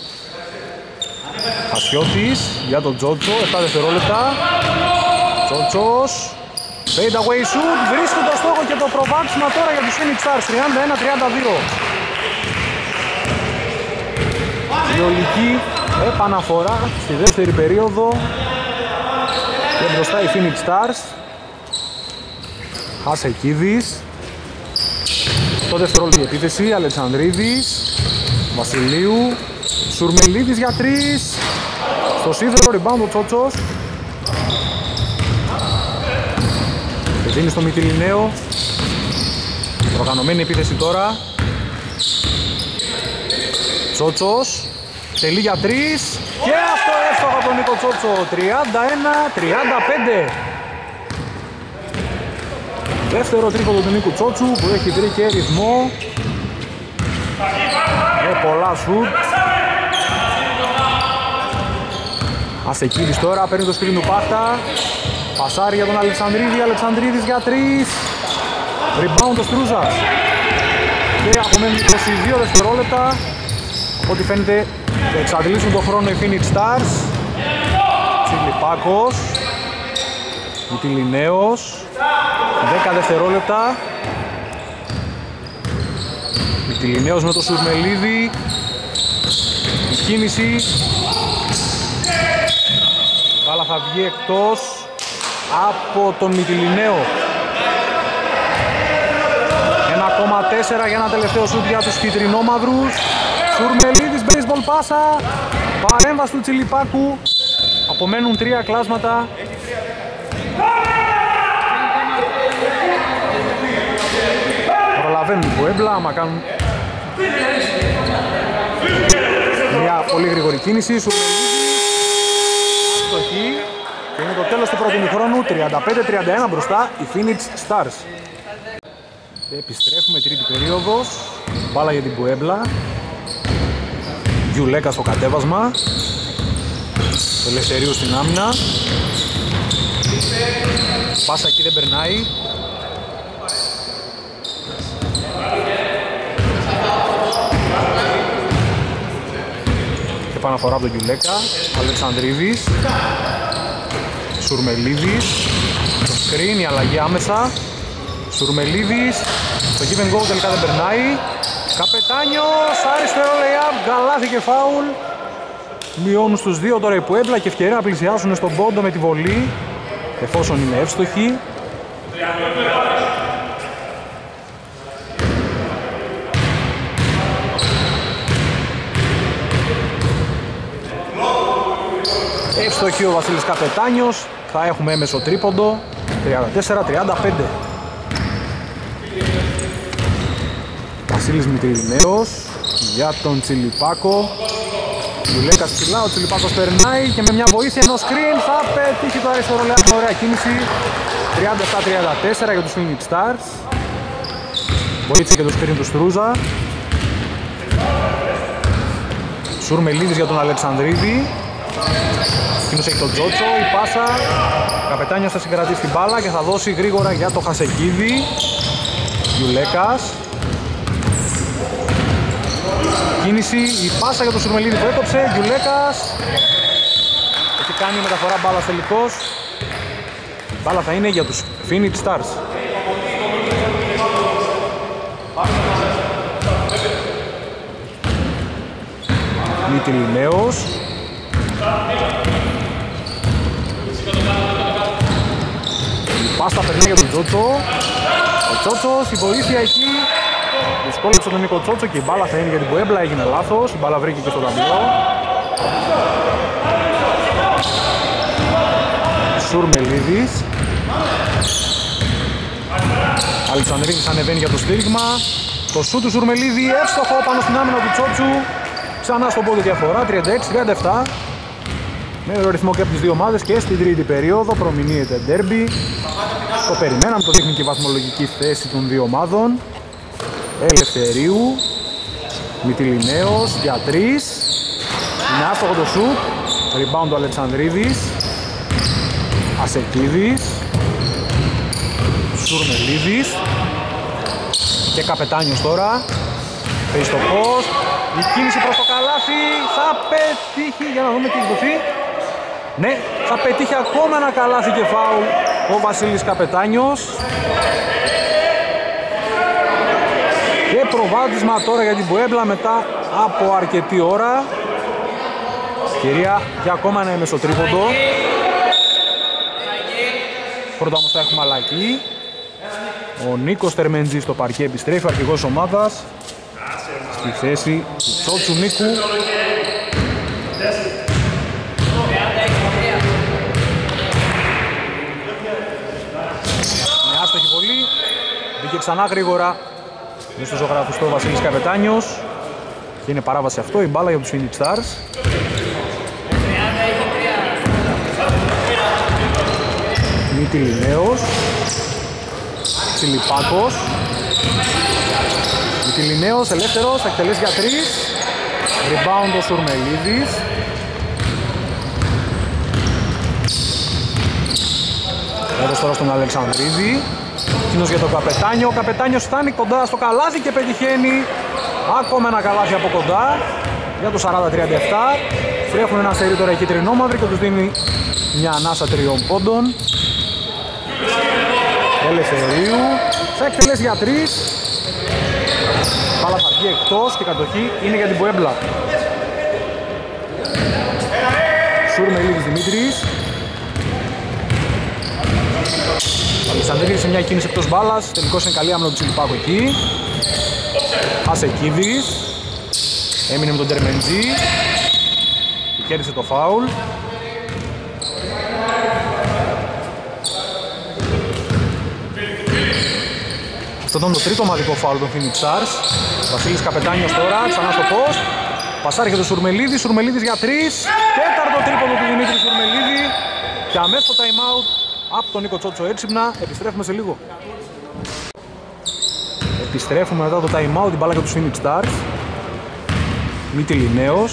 Χασιώτης για τον Τσότσο, επτά δευτερόλεπτα. Τσότσος. Fade away shoot, βρίσκει το στόχο και το προβάδισμα τώρα για τους Phoenix Stars. τριάντα ένα τριάντα δύο. Η ολική επαναφορά στη δεύτερη περίοδο. Και μπροστά οι Phoenix Stars. Χασεκίδης. Το οκτώ δευτερόλεπτη επίθεση, Αλεξανδρίδης, Βασιλείου, Σουρμελίδης για τρεις. Στο σίδερο, rebound ο Τσότσος. Και δίνει στο Μυτιληναίο. Προγραμμένη επίθεση τώρα. Τσότσος. Τελεί για τρεις. Και αυτό εύστοχο από τον Νίκο Τσότσο. τριάντα ένα τριάντα πέντε. Δεύτερο τρίποντο του Νίκου Τσότσου που έχει βρει και ρυθμό. Με πολλά σουτ. Ασεκίδης τώρα, παίρνει το σκριν του Πάχτα. Πασάρει για τον Αλεξανδρίδη, Αλεξανδρίδης για τρεις. Rebound ο Στρούζας. Και απομένουν είκοσι δύο δευτερόλεπτα. Ό,τι φαίνεται θα εξαντλήσουν τον χρόνο οι Phoenix Stars. Τσιλιπάκος. Μυτιληναίος. δέκα δευτερόλεπτα. Μυτιληναίος με το Σουρμελίδη. Η κίνηση. Μπάλα θα βγει εκτός από τον Μυτιληναίο. ένα κόμμα τέσσερα για ένα τελευταίο σουτ για τους κυτρινόμαυρους. Σουρμελίδης, baseball πάσα. Παρέμβαση του Τσιλιπάκου. Απομένουν τρία κλάσματα. Προλαβαίνουν το έμπλα, άμα κάνουν μια πολύ γρήγορη κίνηση. Σουρμελίδης, αστοχή. Και είναι το τέλος του πρώτου ημιχρόνου, τριάντα πέντε τριάντα ένα μπροστά οι Phoenix Stars. Επιστρέφουμε, τρίτη περίοδος. Μπάλα για την Πουέμπλα. Γιουλέκα στο κατέβασμα. Ελευθερίου στην άμυνα. Πάσα εκεί δεν περνάει. Και επαναφορά από τον Γιουλέκα. Αλεξανδρίδης. Σουρμελίδης. Το screen, η αλλαγή άμεσα. Σουρμελίδης. Το give and go τελικά δεν περνάει. Καπετάνιος, αριστερό lay-up, γκαλάθι και φάουλ. Μειώνουν στους δύο τώρα οι Πουέμπλα και ευκαιρία να πλησιάσουν στον πόντο με τη βολή, εφόσον είναι εύστοχοι. Εύστοχοι ο Βασίλης Καπετάνιος, θα έχουμε έμεσο τρίποντο, τριάντα τέσσερα τριάντα πέντε. Βασίλης Μυτιληναίος για τον Τσιλιπάκο. Γιουλέκας ψηλά, ο Τσιλιπάκος περνάει και με μια βοήθεια ενός screen θα πετύχει το αριστερό λεάπ. Ωραία κίνηση. τριάντα επτά τριάντα τέσσερα για τους Phoenix Stars. Βοήθησε και το screen του Στρούζα. Σουρμελίδης για τον Αλεξανδρίδη. Εκείνος έχει τον Τζότσο, η πάσα. Καπετάνιος θα συγκρατήσει την μπάλα και θα δώσει γρήγορα για το Χασεκίδη. Γιουλέκας. Κίνηση, η πάσα για τον Σουρμελίδη που έκοψε, Γιουλέκας. Έχει κάνει μεταφορά μπάλας τελικώς. Η μπάλα θα είναι για τους Phoenix Stars. Μυτιληναίος. Η πάσα περνάει για τον Τζότσο. Ο Τσότσος, η βοήθεια εκεί. Δυσκόλεψε τον Νίκο Τσότσο και η μπάλα θα είναι για την Πουέμπλα, έγινε λάθος. Η μπάλα βρήκε και στο ταμπλό. Σουρμελίδης. Αλεξανδρίδης ανεβαίνει για το στήριγμα. Το σούτ του Σουρμελίδη εύστοχο πάνω στην άμυνα του Τσότσου. Ξανά στον πόδι διαφορά, τριάντα έξι τριάντα επτά. Με ωραίο ρυθμό και από τις δύο ομάδες και στην τρίτη περίοδο προμηνύεται ντέρμπι. Το περιμέναμε, το δείχνει και η βαθμολογική θέση των δύο ομάδων. Ελευθερίου, Μυτιληναίος για τρεις. Είναι άστοχο το σουτ. Rebound του Αλεξανδρίδης. Ασεκίδης. Σουρμελίδης. Και Καπετάνιος τώρα. Παίζει στο post. Η κίνηση προς το καλάθι. Θα πετύχει, για να δούμε τι έχει δοθεί. Ναι, θα πετύχει ακόμα ένα καλάθι και φάουλ ο Βασίλης Καπετάνιος. Και προβάδισμα τώρα για την Πουέμπλα μετά από αρκετή ώρα. Ευκαιρία για ακόμα ένα έμεσο τρίποντο. Πρώτα όμως θα έχουμε αλλαγή. Ο Νίκος Τερμεντζής στο παρκέ επιστρέφει, ο αρχηγός ομάδας, στη θέση του Τσότσου Νίκου. Με άστοχη βολή, μπήκε ξανά γρήγορα μέσα στο ζωγραφιστό Βασίλης Καπετάνιος και είναι παράβαση αυτό, η μπάλα για τους Phoenix Stars. Μητυλινέος, Τσιλιπάκος, Μητυλινέος ελεύθερος, θα εκτελέσει για τρεις, rebound ο Σουρμελίδης. Έδωσε τώρα στον Αλεξανδρίδη, εκείνος για τον Καπετάνιο, ο Καπετάνιος φτάνει κοντά στο καλάθι και πετυχαίνει ακόμα ένα καλάθι από κοντά για το σαράντα τριάντα επτά. Τρέχουν ένα σερί τώρα οι κυτρινόμαυροι και τους δίνει μια ανάσα τριών πόντων. Ελευθερίου θα εκτελέσει για τρεις, μπάλα θα βγει εκτός και η κατοχή είναι για την Πουέμπλα. Σουρμελίδης Δημήτρης, Αλεξανδρίδης σε μια κίνηση εκτός μπάλας, τελικώς είναι καλή άμυνα του Τσιλιπάκου εκεί. Ασεκίδης έμεινε με τον Τερμεντζή και κέρδισε το φάουλ. Αυτό ήταν το τρίτο ομαδικό φάουλ των Phoenix Stars. Βασίλης Καπετάνιος τώρα, ξανά στο post. Πασάρει και το Σουρμελίδη, Σουρμελίδης για τρεις. Τέταρτο τρίποντο του Δημήτρη Σουρμελίδη. Και αμέσως το time out από τον Νίκο Τσότσο έξυπνα. Επιστρέφουμε σε λίγο. Επιστρέφουμε μετά το time out, την μπάλα για τους Phoenix Stars. Μητυλινέος.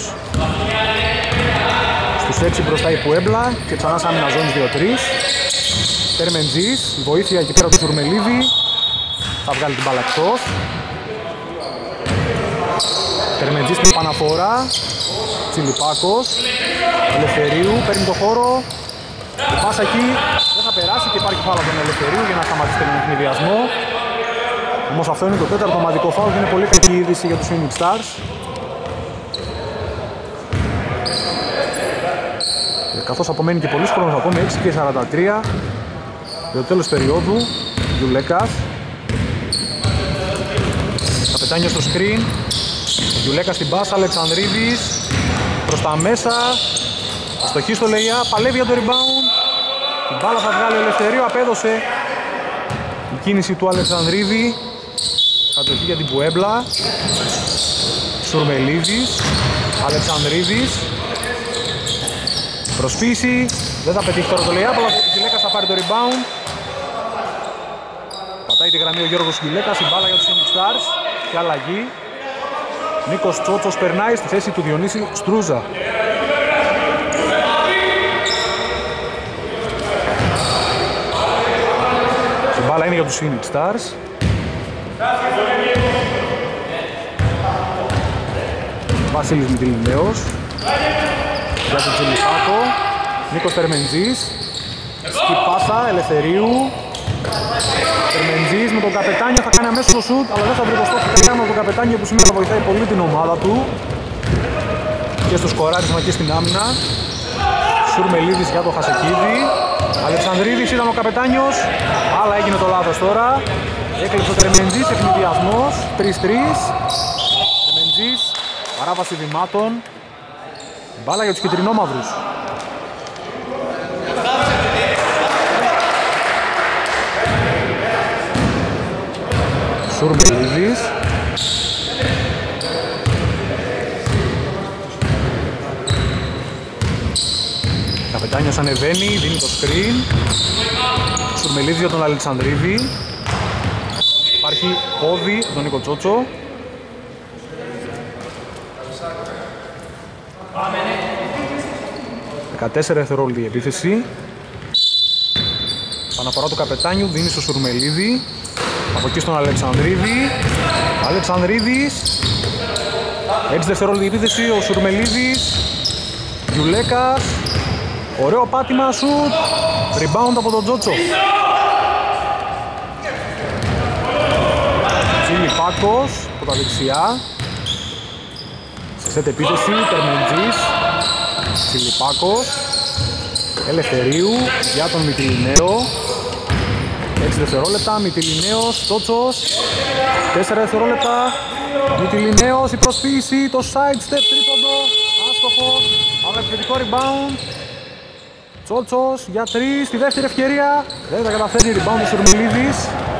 Στους έξι μπροστά η Πουέμπλα και ξανά σαν άμυνα ζώνης δύο τρία. Τερμεντζής, η βοήθεια εκεί πέρα του Σουρμελίδη. Θα βγάλει την μπάλα εκτός. Τερμεντζής στην επαναφορά. Τσιλιπάκος. Ελευθερίου, παίρνει το χώρο. Η πάσα εκεί δεν θα περάσει και υπάρχει φάουλ από τον Ελευθερίου για να σταματήσει τον ευνηδιασμό. Όμως αυτό είναι το τέταρτο ομαδικό φάουλ και είναι πολύ κακή είδηση για τους Phoenix Stars. Και καθώς απομένει και πολύς χρόνος, ακόμη έξι και σαράντα τρία για το τέλος περίοδου. Γιουλέκας. Καπετάνιος στο screen. Γιουλέκας στην πάσα, Αλεξανδρίδης προς τα μέσα. Αστοχή στο λεϊά, παλεύει για το rebound. Την μπάλα θα βγάλει ο Ελευθερίου, απέδωσε η κίνηση του Αλεξανδρίδη. Κατοχή για την Πουέμπλα. Σουρμελίδης, Αλεξανδρίδης. Προσποίηση, δεν θα πετύχει τώρα το λεϊά, αλλά ο Γιουλέκας θα πάρει το rebound. Πατάει τη γραμμή ο Γιώργος Γιουλέκας, η μπάλα για τους Phoenix Stars και αλλαγή. Νίκος Τσότσος περνάει στη θέση του Διονύση Στρούζα. Η μπάλα είναι για τους Phoenix Stars. Βασίλης Μητυλινέος για τον Τσιλιπάκο. Νίκος Τερμεντζής. Σκι πάσα Ελευθερίου. Τερμεντζής με τον Καπετάνιο θα κάνει αμέσως το σουτ, αλλά δεν θα βρει το στόχο και κάνω τον Καπετάνιο που σήμερα βοηθάει πολύ την ομάδα του και στο σκοράρισμα και στην άμυνα. Σουρμελίδης για το Χασεκίδη. Αλεξανδρίδης ήταν ο Καπετάνιος, αλλά έγινε το λάθος τώρα. Έκλειψε ο Τερμεντζής, ευνηδιασμός, τρία τρία. Τερμεντζής, παράβαση βημάτων. Μπάλα για τους κυτρινόμαυρους. Σουρμελίδης. Καπετάνιος ανεβαίνει, δίνει το screen. Σουρμελίδης για τον Αλεξανδρίδη. Υπάρχει πόδι από τον Νίκο Τσότσο. δεκατέσσερα δευτερόλεπτα η επίθεση. Παναφορά του Καπετάνιου, δίνει στο Σουρμελίδη. Από εκεί στον Αλεξανδρίδη. Αλεξανδρίδης. έξι δευτερόλεπτα η επίθεση, ο Σουρμελίδης. Γιουλέκας. Ωραίο πάτημα, σουτ. Rebound από τον Τζότσο. Τσιλιπάκος από τα δεξιά. Σε σετ επίθεση, Τερμεντζής. Τσιλιπάκος. Ελευθερίου για τον Μητυλινέο. έξι δευτερόλεπτα, Μυτιληναίος, Τσότσος, τέσσερα δευτερόλεπτα, Μυτιληναίος, η προσποίηση, το side step τρίποντο, άστοχο, αλλά επιθετικό rebound. Τσότσος για τρεις, στη δεύτερη ευκαιρία, δεν θα καταφέρει rebound ο Σουρμελίδης.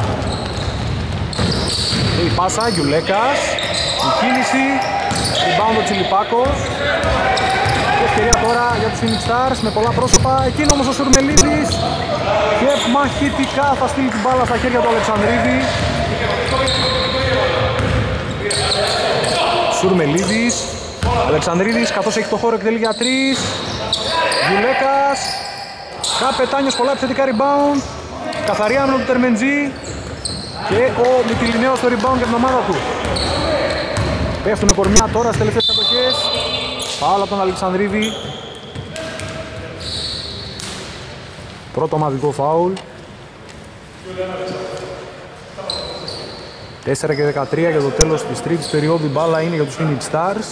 Η πάσα, Γιουλέκας, η κίνηση, rebound ο Τσιλιπάκος. Η ευκαιρία τώρα για τους Phoenix Stars με πολλά πρόσωπα, εκείνο όμως ο Σουρμελίδης και μαχητικά θα στείλει την μπάλα στα χέρια του Αλεξανδρίδη. Σουρμελίδης, Αλεξανδρίδης καθώς έχει το χώρο εκτελεί για τρεις. Γιουλέκας, Καπετάνιος, πολλά επιθετικά rebound, καθαρή άμυνα του Τερμεντζή και ο Μυτιληναίος στο rebound για την ομάδα του. Πέφτουν με κορμιά τώρα στις τελευταίες κατοχές. Φάουλ από τον Αλεξανδρίδη. Πρώτο ομαδικό φάουλ. τέσσερα και δεκατρία για το τέλος της τρίτης περίοδου. Η μπάλα είναι για τους Phoenix Stars.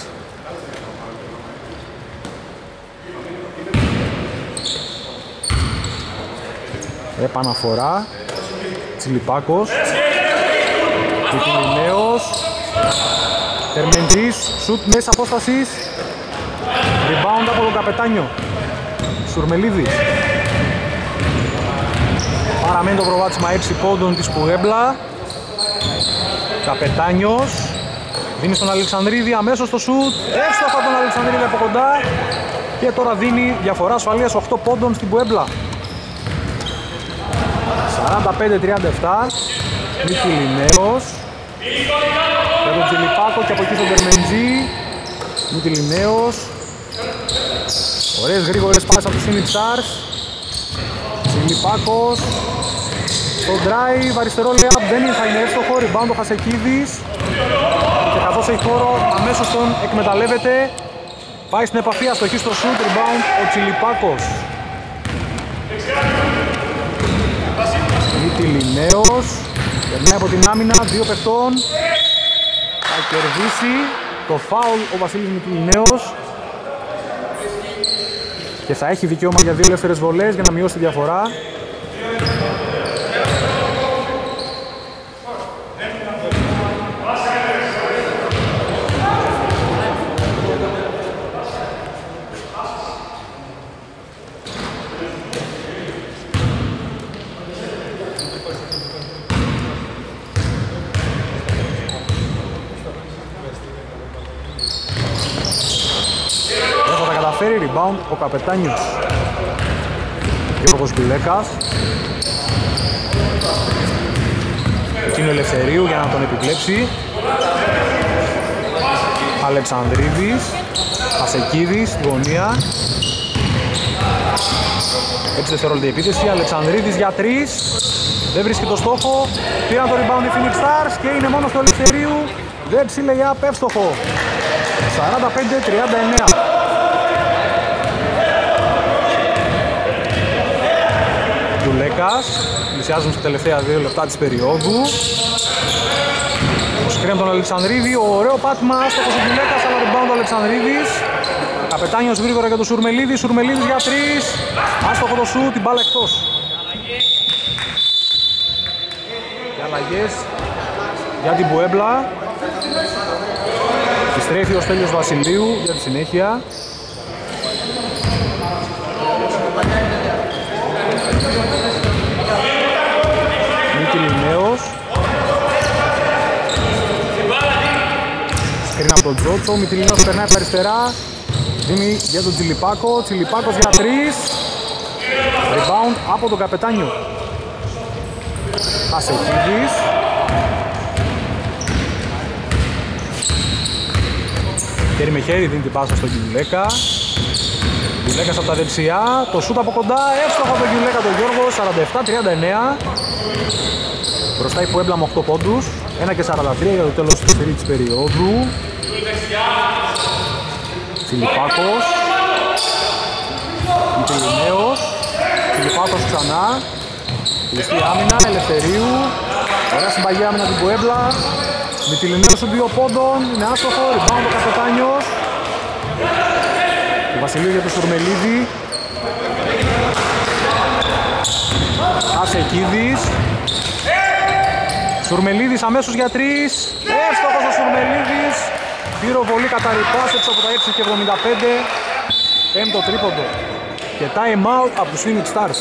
Επαναφορά. Τσιλιπάκος. Μυτιληναίος. Τερμεντζής, σουτ μέσα απόστασης. Rebound από τον Καπετάνιο. Σουρμελίδης. Παραμένει το προβάδισμα έξι πόντων της Πουέμπλα. Καπετάνιος. Δίνει στον Αλεξανδρίδη αμέσως το σουτ. Εύστοχα τον Αλεξανδρίδη από κοντά. Και τώρα δίνει διαφορά ασφαλείας οκτώ πόντων στην Πουέμπλα. σαράντα πέντε τριάντα επτά. Μυτιληναίος. Για τον Τσιλιπάκο και από εκεί στον Τερμεντζή. Μυτιληναίος. Ωραίες γρήγορες πάσες από τους Phoenix Stars. Τσιλιπάκος. Στο drive, αριστερό layup δεν θα είναι εύστοχο. Rebound ο Χασεκίδης. Και καθώς έχει χώρο αμέσως τον εκμεταλλεύεται. Πάει στην επαφή, αστοχή στο shoot. Rebound ο Τσιλιπάκος. Μυτιληναίος. Περνάει από την άμυνα, δύο παιχτών. Θα κερδίσει το φάουλ ο Βασίλης Μυτιληναίος. Και θα έχει δικαίωμα για δύο ελεύθερες βολές για να μειώσει τη διαφορά. Rebound ο Καπετάνιος. Γιώργος Γκουλέκας. Εκείνο Ελευθερίου για να τον επιβλέψει. Αλεξανδρίδης. Ασεκίδης στη γωνία. έξι δευτερόλεπτα επίθεση. Αλεξανδρίδης για τρεις. Δεν βρίσκει το στόχο. Πήραν το rebound οι Phoenix Stars και είναι μόνο στο Ελευθερίου. Δεν ψήλεγε απεύστοχο. σαράντα πέντε τριάντα εννέα. Γιουλέκας, πλησιάζουν στα τελευταία δύο λεπτά της περίοδου. Σκρέμει τον Αλεξανδρίδη, ωραίο πάτημα, άστοχος ο Γιουλέκας, αλλά rebound ο Αλεξανδρίδης. Καπετάνιος γρήγορα για τον Σουρμελίδη, Σουρμελίδης για τρεις. Άστοχο το σου, την μπάλα εκτός. Και αλλαγές για την Πουέμπλα. Επιστρέφει ο Στέλιος Βασιλείου για τη συνέχεια. Μυτιληναίος. Σκριν από τον Τζότσο, Μυτιληναίος περνάει από τα αριστερά. Δίνει για τον Τσιλιπάκο, Τσιλιπάκος για τρεις. Rebound από τον Καπετάνιο. Ασεκίδης. Χέρι με χέρι δίνει την πάσα στον Γιουλέκα. Γιουλέκας από τα δεξιά, το σούτ από κοντά, εύστοχο από τον Γιουλέκα τον Γιώργο, σαράντα επτά τριάντα εννέα. Μπροστά η Πουέμπλα με οκτώ πόντους, ένα και σαράντα τρία για το τέλος της τρίτης περίοδου. Τσιλιπάκος. Μυτιληναίος. Τσιλιπάκος ξανά. Κλειστή άμυνα, Ελευθερίου. Ωραία συμπαγή άμυνα την Πουέμπλα. Μυτιληναίος των δύο πόντων, είναι άστοχο, rebound ο Καπετάνιος. Ο Βασιλείου για το Σουρμελίδη. Ασεκίδης. Σουρμελίδης αμέσως για τρεις. Εύστοχος ο Σουρμελίδης. Πυροβολή καταρρυπάς έξω από τα έξι και εβδομήντα πέντε. Πέμπτο τρίποντο. Και time out από τους Phoenix Stars.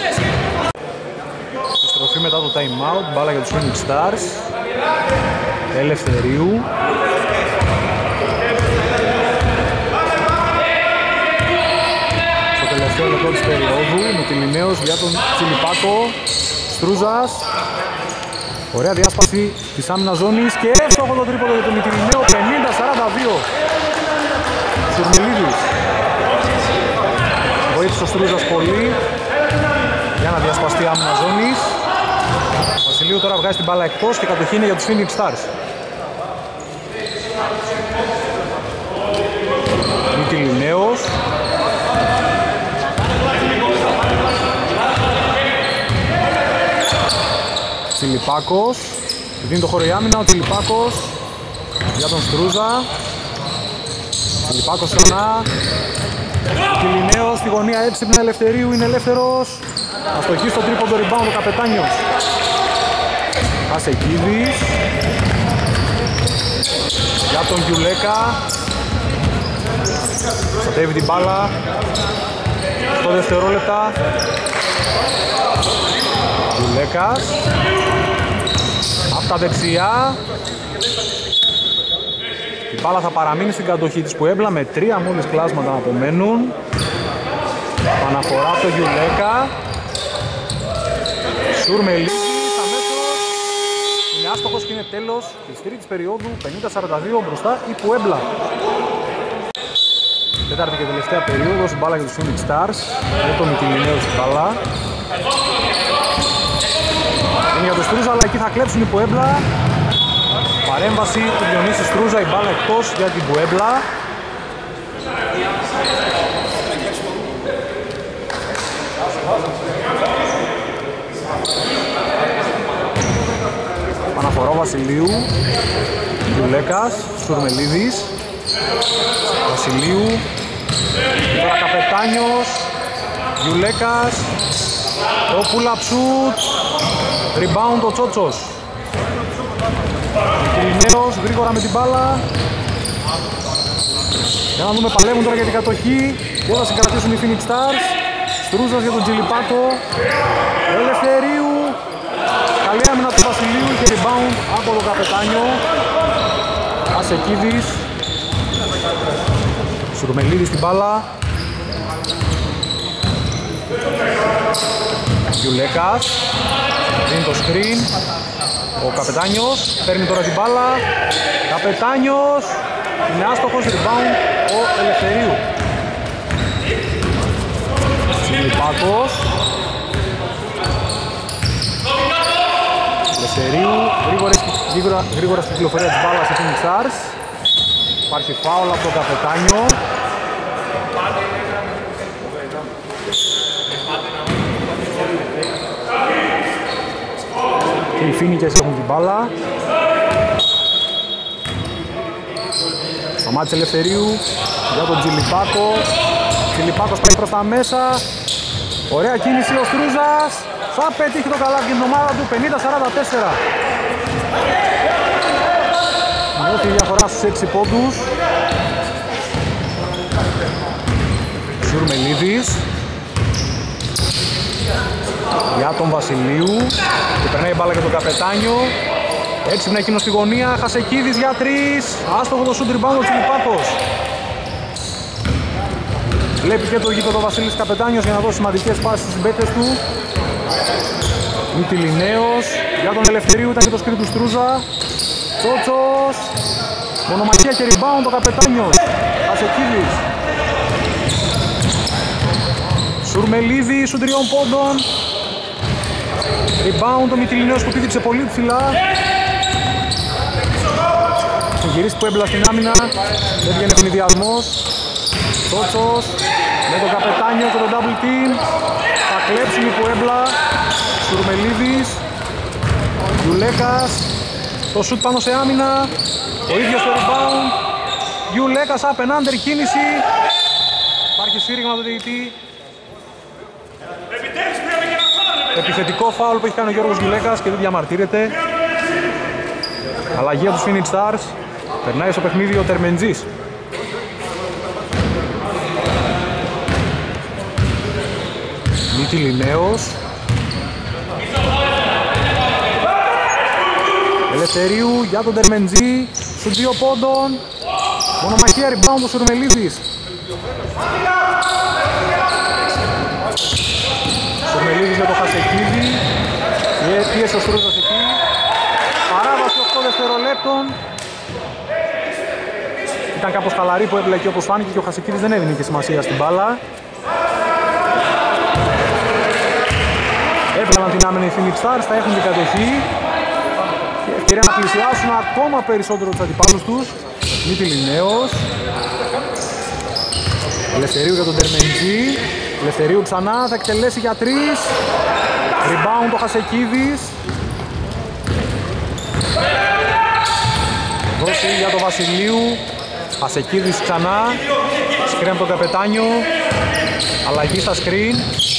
Επιστροφή μετά το time out. Μπάλα για τους Phoenix Stars. Ελευθερίου. Στο τελευταίο λεπτό της περίοδου. Μυτιληναίος για τον Τσιλιπάκο. Στρούζας. Ωραία διάσπαση της άμυνας ζώνης και εύστοχο το τρίποντο για τον Μυτιληναίο. πενήντα σαράντα δύο. Σουρμελίδης. Βοήθησε ο Στρούζας πολύ για να διασπαστεί άμυνα ζώνης. Βασιλείου τώρα βγάζει την μπάλα εκτός και κατοχή είναι για τους Phoenix Stars. Μυτιληναίος. Τσιλιπάκος. Δίνει το χώρο η άμυνα ο Τσιλιπάκος για τον Στρούζα. Τσιλιπάκος ξανά. Μυτιληναίος στη γωνία έξυπνα Ελευθερίου, είναι ελεύθερος. Αστοχή στο τρίποντο rebound ο Καπετάνιος. Ασεκίδης. Για τον Γιουλέκα. Στατεύει την μπάλα. Στο δευτερόλεπτα. Γιουλέκας. Απ' τα δεξιά. Η μπάλα θα παραμείνει στην κατοχή της Πουέμπλα με τρία μόλις κλάσματα να απομένουν. Αναφορά από το Γιουλέκα. Σουρμελίδης αμέσως. Είναι άστοχος και είναι τέλος της τρίτης περίοδου. πενήντα σαράντα δύο μπροστά η Πουέμπλα. Τέταρτη και τελευταία περίοδος. Μπάλα για τους Phoenix Stars. Με το Μυτιληναίο στην μπάλα. Είναι για τον Στρούζα, αλλά εκεί θα κλέψουν η Πουέμπλα. Παρέμβαση του Διονύση Στρούζα, η μπάλα εκτός για την Πουέμπλα. Παναφορά Βασιλείου. Γιουλέκας, Σουρμελίδης. Βασιλείου. Τώρα Καπετάνιος. Γιουλέκας. Το pull-up shoot. Rebound ο Τσότσος. Μυτιληναίος γρήγορα με την μπάλα. Για να δούμε, παλεύουν τώρα για την κατοχή. Και θα συγκρατήσουν οι Phoenix Stars. Στρούζας για τον Τσιλιπάκο. Ελευθερίου. Καλή άμυνα του Βασιλείου και rebound από τον Καπετάνιο. Ασεκίδης. Σουρμελίδης στην μπάλα. Γιουλέκας. Δίνει το screen. Ο Καπετάνιος παίρνει τώρα την μπάλα. Καπετάνιος. Είναι άστοχος, rebound ο Ελευθερίου. Τσιλιπάκος. Ελευθερίου. Γρήγορα, γρήγορα στην κυκλοφορία της μπάλας σε Phoenix Stars. Υπάρχει φάουλ από τον Καπετάνιο. Και οι Φίνικες έχουν την μπάλα. Σταμάτησε Ελευθερίου για τον Τσιλιπάκο. Τσιλιπάκος πάει προς τα μέσα. Ωραία κίνηση ο Στρούζας. Θα πετύχει το καλάθι για την ομάδα του. πενήντα σαράντα τέσσερα. Νιώθει η διαφορά στους έξι πόντους. Σουρμελίδης. Για τον Βασιλείου. Και περνάει η μπάλα για τον Καπετάνιο. Έξυπνα εκείνο στη γωνία. Χασεκίδης για τρεις. Άστοχο το shoot rebound ο Τσιλιπάκος. Βλέπει και το γήπεδο Βασίλης Καπετάνιος για να δώσει σημαντικές πάσεις στους συμπαίκτες του. Μυτιληναίος. Για τον Ελευθερίου ήταν και το σκριν του Στρούζα. Τσότσος. Μονομαχία και rebound ο Καπετάνιος. Χασεκίδης. Σουρμελίδη σου τριών πόντων. Rebound ο Μυτιληναίος που πήδηξε πολύ ψηλά. Έχει γυρίσει Πουέμπλα στην άμυνα. Δεν βγαίνει ευνηδιασμός. Τσότσος με τον Καπετάνιο και τον double team. Θα κλέψουν η Πουέμπλα. Σουρμελίδης. Γιουλέκας. Το shoot πάνω σε άμυνα. Ο ίδιος το rebound. Γιουλέκας up and under κίνηση. Υπάρχει σύρριγμα του διαιτητή. Επιθετικό φάουλ που έχει κάνει ο Γιώργος Γιουλέκας και δεν διαμαρτύρεται. Αλλαγή από τους Phoenix Stars. Περνάει στο παιχνίδι ο Τερμεντζής. Μητυλινέος. Ελευθερίου για τον Τερμεντζή. Στους δύο πόντων. Μονομαχία rebound ο Σουρμελίδης. Σουρμελίδης για το Χασεκίδη. Και πίεσε ο Στρούζας εκεί. Παράβαση οκτώ δευτερολέπτων. Ήταν κάπως χαλαρή που έβλεπε όπως φάνηκε και ο Χασεκίδης δεν έδινε και σημασία στην μπάλα. Έβγαλαν την άμυνα οι Phoenix Stars, θα έχουν την κατοχή. Και ευκαιρία να πλησιάσουν ακόμα περισσότερο τους αντιπάλους τους. Μητυλινέος. Ελευθερίου για τον Τερμεντζή. Ελευθερίου ξανά, θα εκτελέσει για τρεις. Rebound ο Χασεκίδης. Δώση για τον Βασιλείου. Χασεκίδης ξανά. Σκριν από τον Καπετάνιο. Αλλαγή στα screen.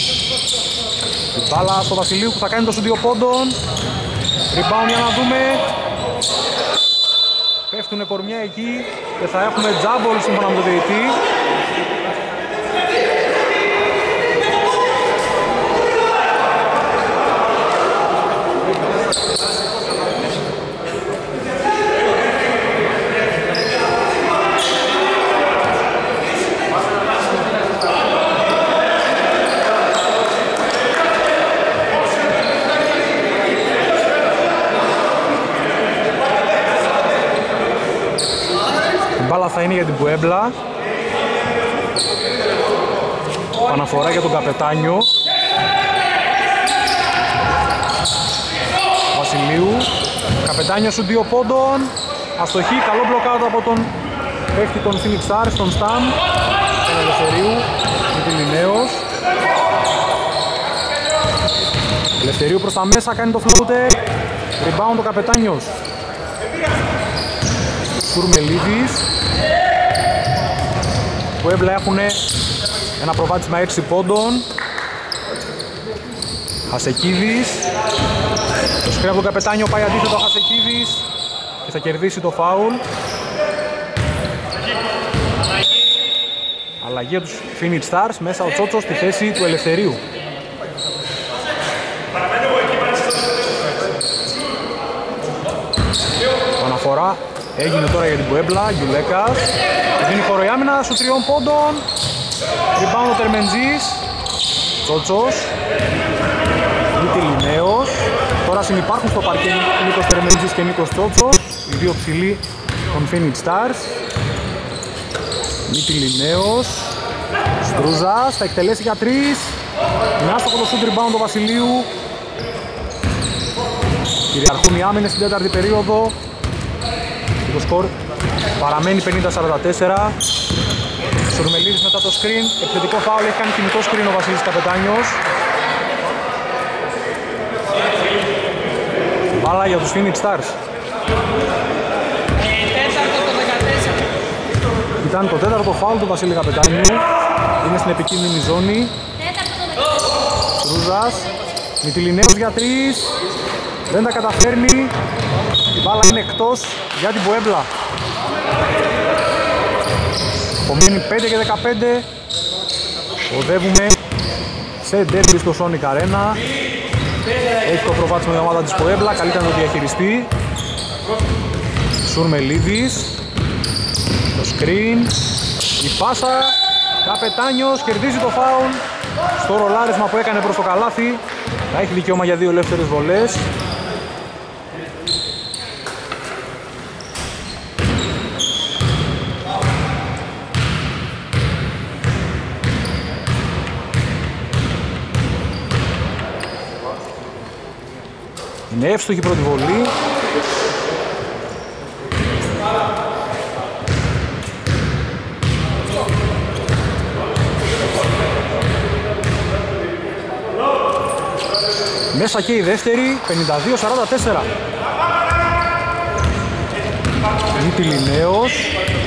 Η μπάλα στο Βασιλείου που θα κάνει το σου δύο πόντων. Rebound για να δούμε. Πέφτουνε κορμιά εκεί και θα έχουμε τζάμπολ σύμφωνα με τον διαιτητή. Θα είναι για την Πουέμπλα. Αναφορά για τον Καπετάνιο. Βασιλείου. Καπετάνιο σου δύο πόντων. Αστοχή, καλό μπλοκάδο από τον παίχτη των Phoenix Stars, τον Σταμ. Τον Ελευθερίου. Μητυλινέος. Ελευθερίου προς τα μέσα, κάνει το φλούτε. Rebound ο Καπετάνιος. Σουρμελίδης. Που έμπλα έχουν ένα προβάδισμα έξι πόντων. Χασεκίδης. Το σκριν από τον Καπετάνιο πάει αντίθετο ο Χασεκίδης και θα κερδίσει το φάουλ. Αλλαγή από τους Phoenix Stars, μέσα ο Τσότσος στη θέση του Ελευθερίου. Αναφορά έγινε τώρα για την Πουέμπλα, Γιουλέκας. Δίνει χώρο η άμυνα σου τριών πόντων. Rebound ο Τερμεντζής. Τσότσος. Μητυλινέος. Τώρα συνυπάρχουν στο παρκέ Νίκος Τερμεντζής και Νίκος Τσότσος. Οι δύο ψηλοί των Phoenix Stars. Μητυλινέος. Στρούζας, θα εκτελέσει για τρεις. Είναι άστοχο το shoot, rebound του Βασιλείου. Κυριαρχούν οι άμυνες στην τέταρτη περίοδο. Και το σκορ παραμένει πενήντα σαράντα τέσσερα. Σουρμελίδης μετά το screen. Επιθετικό φάουλ, έχει κάνει κοινικό screen ο Βασίλης Καπετάνιος. Μπάλα για τους Phoenix Stars. Ήταν το τέταρτο φάουλ του Βασίλη Καπετάνιου. Είναι στην επικίνδυνη ζώνη. Στρούζας. Μητυλινέος για τρεις. Δεν τα καταφέρνει. Η μπάλα είναι εκτός για την Πουέμπλα. Απομένει πέντε και δεκαπέντε. Οδεύουμε σε ντέρμπι στο Sonic Arena. Έχει το προβάδισμα η ομάδα της Πουέμπλα. Καλύτερα να το διαχειριστεί. Σουρμελίδης. Το screen. Η πάσα. Καπετάνιος κερδίζει το φάουλ. Στο ρολάρισμα που έκανε προς το καλάθι. Θα έχει δικαίωμα για δύο ελεύθερες βολές. Είναι εύστοχη πρώτη βολή. Μέσα και η δεύτερη, πενήντα δύο σαράντα τέσσερα. Μητυλινέος.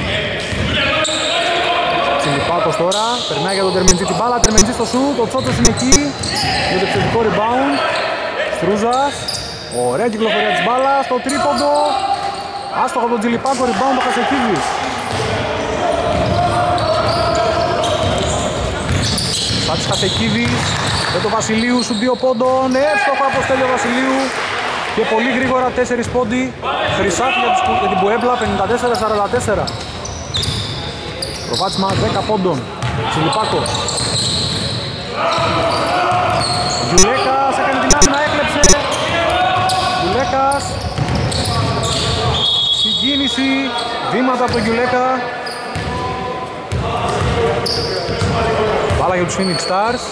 Τσιλιπάκος τώρα, περνάει για τον Τερμεντζή την μπάλα, Τερμεντζή στο σουτ, ο Τσότσος είναι εκεί, για το επιθετικό rebound. Στρούζας, ωραία κυκλοφορία της μπάλας, στο τρίποντο. Άστοχο από τον Τζιλιπάκο, rebound ο Χασεκίδης. Σάτης Χασεκίδης με τον Βασιλείου σου δύο πόντων. Εύστοχο αποστέλει ο Βασιλείου. Και πολύ γρήγορα τέσσερις πόντι. Χρυσάφι για την Πουέμπλα, πενήντα τέσσερα σαράντα τέσσερα. Προβάδισμα δέκα πόντων. Τζιλιπάκος. Ο Γιουλέκας έκανε την άμυνα, έκλεψε. Γιουλέκας. Συγκίνηση. Βήματα από τον Γιουλέκα. Μπάλα για τους Phoenix Stars.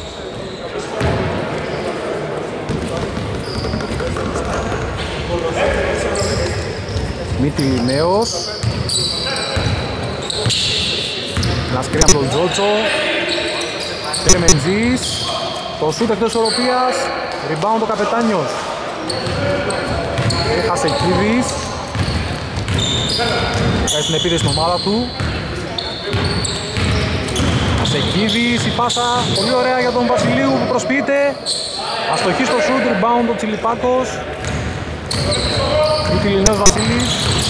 Μίτη νέος. Ένα σκριν από τον Τζότσο. Τερμεντζής. Το σούτ εκτός ισορροπίας. Rebound ο Καπετάνιος. Χασεκίδης. Κάνει την επίθεση στην ομάδα του. Χασεκίδης, η πάσα πολύ ωραία για τον Βασιλείου που προσποιείται. Αστοχή στο σούτ, rebound ο Τσιλιπάκος. Μητυλινέος Βασίλης.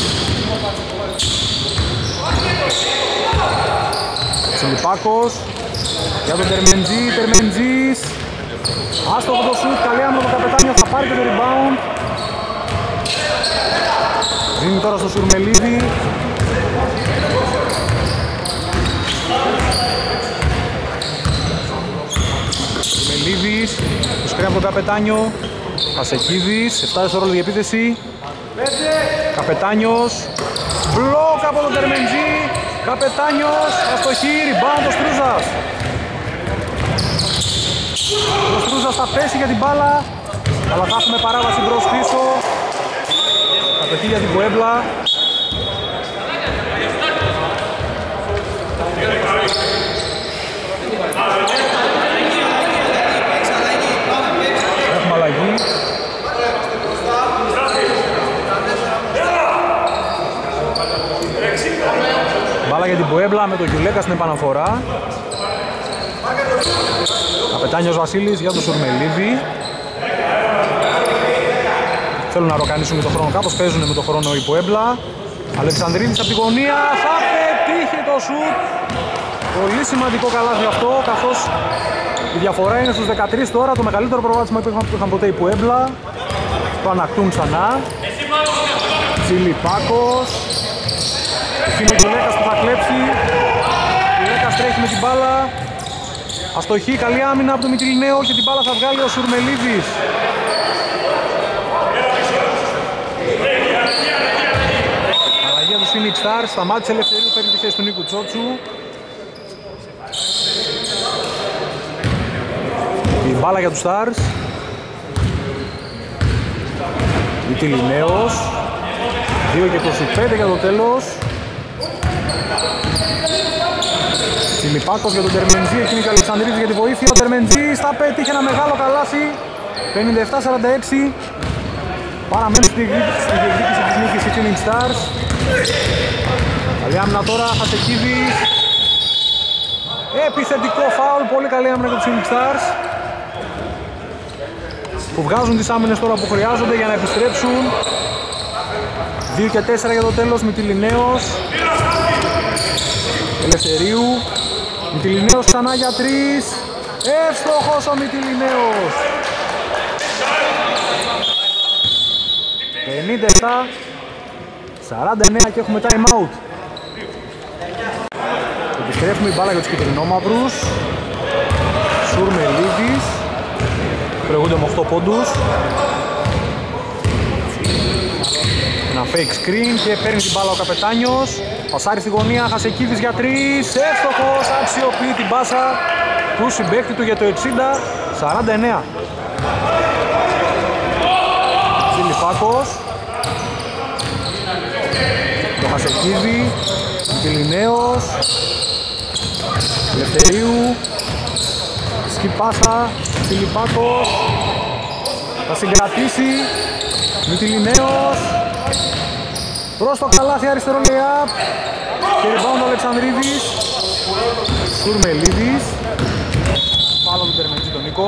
Τσιλιπάκος για τον Τερμεντζή, Τερμεντζής. Άστοχο το σούτ, καλή άμυνα το Καπετάνιο, θα πάρει και το rebound. Δίνει τώρα στο Σουρμελίδη. Σουρμελίδης, το σκριν από τον Καπετάνιο. Χασεκίδης, επτά δευτερόλεπτα για επίθεση. Καπετάνιος, μπλοκ από τον Τερμεντζή. Καπετάνιος, αστοχή, rebound ο Στρούζας. Ο Στρούζας θα πέσει για την μπάλα, αλλά θα έχουμε παράβαση μπρος πίσω. Κατοχή για την Πουέμπλα. Έχουμε αλλαγή. Μπάλα για την Πουέμπλα με τον Γιουλέκα στην επαναφορά. Καπετάνιος Βασίλης για τον Σουρμελίδη. Θέλουν να ροκανίσουν με τον χρόνο κάπως, παίζουν με τον χρόνο η Πουέμπλα. Αλεξανδρίδης από τη γωνία, θα πετύχει το σουτ. Πολύ σημαντικό καλάθι αυτό, καθώς η διαφορά είναι στους δεκατρείς τώρα. Το μεγαλύτερο προβάδισμα που είχαν, που είχαν ποτέ η Πουέμπλα. Το ανακτούν ξανά. Τσιλιπάκος. Είναι ο Γιουλέκας που θα κλέψει. Ο Γιουλέκας τρέχει με την μπάλα. Αστοχή, καλή άμυνα από τον Μητριλινέο και την μπάλα θα βγάλει ο Σουρμελίδης. Αλλαγή για τους Phoenix Stars, σταμάτησε Ελευθερίου, παίρνει τη θέση του Νίκου Τσότσου. Η μπάλα για τους Stars. Μητριλινέος. δύο και είκοσι πέντε για το τέλος. Τσιλιπάκος για τον Τερμεντζή, εκείνη και ο Αλεξανδρίδης για τη βοήθεια. Ο Τερμεντζής θα πετύχει ένα μεγάλο καλάθι. πενήντα επτά σαράντα έξι. Παραμένουν στη διεκδίκηση της νίκης οι Phoenix Stars. Καλή άμυνα τώρα, Χασεκίδης. Επιθετικό φάουλ, πολύ καλή άμυνα για τους Phoenix Stars. Που βγάζουν τις άμυνες τώρα που χρειάζονται για να επιστρέψουν. δύο και τέσσερα για το τέλος, Μητυλινέος. Ελευθερίου. Μητυλινέος ξανά για τρεις. Εύστοχος ο Μητυλινέος. πενήντα επτά σαράντα εννέα και έχουμε time out. Επιστρέφουμε η μπάλα για τους κυτρινόμαυρους. Σουρμελίδης. Προηγούνται με οκτώ πόντους. Ένα fake screen και παίρνει την μπάλα ο Καπετάνιος. Πασάρει στη γωνία, Χασεκίδης για τρεις. Εύστοχος, αξιοποιεί την πάσα του συμπαίχτη του για το εξήντα σαράντα εννέα. Τσιλιπάκος. Το Χασεκίδη. Μητυλινέος. Ελευθερίου. Σκυπάσα. Τσιλιπάκος. Θα συγκρατήσει. Μητυλινέος. Προς το καλάθι αριστερό lay-up. Και rebound ο Αλεξανδρίδης. Σουρμελίδης. Πάλα του Τερμεντζή τον Νίκο.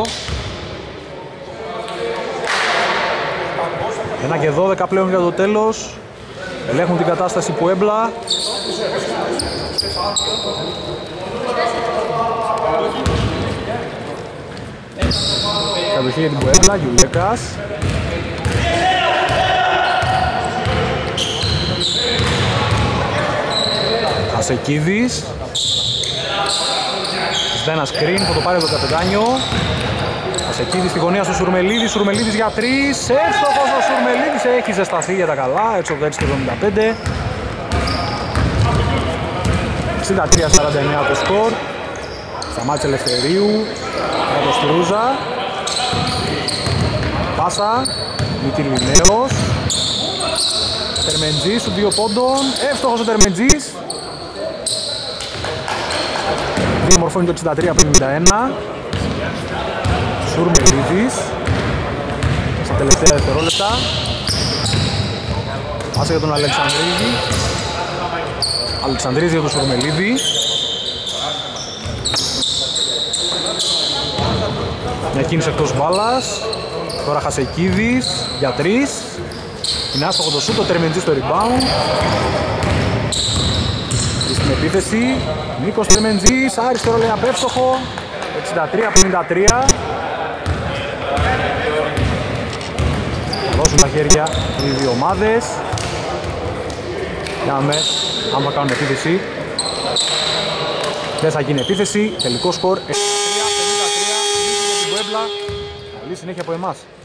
ένα και δώδεκα πλέον για το τέλος. Ελέγχουν την κατάσταση Πουέμπλα. Κατοχή για την Πουέμπλα, Γιουλέκας. Ασεκίδης. Ζητάει ένα screen, θα το πάρει το καπετάνιο. Ασεκίδης στη γωνία στο Σουρμελίδη, Σουρμελίδης για τρεις. Εύστοχος ο Σουρμελίδης, έχει ζεσταθεί για τα καλά, έτσι το έξι εβδομήντα πέντε. εξήντα τρία σαράντα εννέα το σκορ. Σταμάτησε Ελευθερίου, για το Στρούζα. Πάσα, Μητυλινέος. Τερμεντζής του δύο πόντων, εύστοχος ο Τερμεντζής. Διαμορφώνει το εξήντα τρία πενήντα ένα. Σουρμελίδης στα τελευταία δευτερόλεπτα. Πάσα για τον Αλεξανδρίδη. Αλεξανδρίδης για τον Σουρμελίδη. Μια κίνηση εκτός μπάλας. Τώρα Χασεκίδης για τρεις. Είναι άστοχο το σούτ, το Τερμεντζή στο rebound. Στην επίθεση Νίκος Τερμεντζής, αριστερό λέει απεύστοχο. εξήντα τρία πενήντα τρία. Θα δώσουν τα χέρια οι δύο ομάδες. Για να δούμε άμα κάνουν επίθεση. Δεν θα γίνει επίθεση. Τελικό σκορ εξήντα τρία πενήντα τρία. Καλή συνέχεια από εμάς.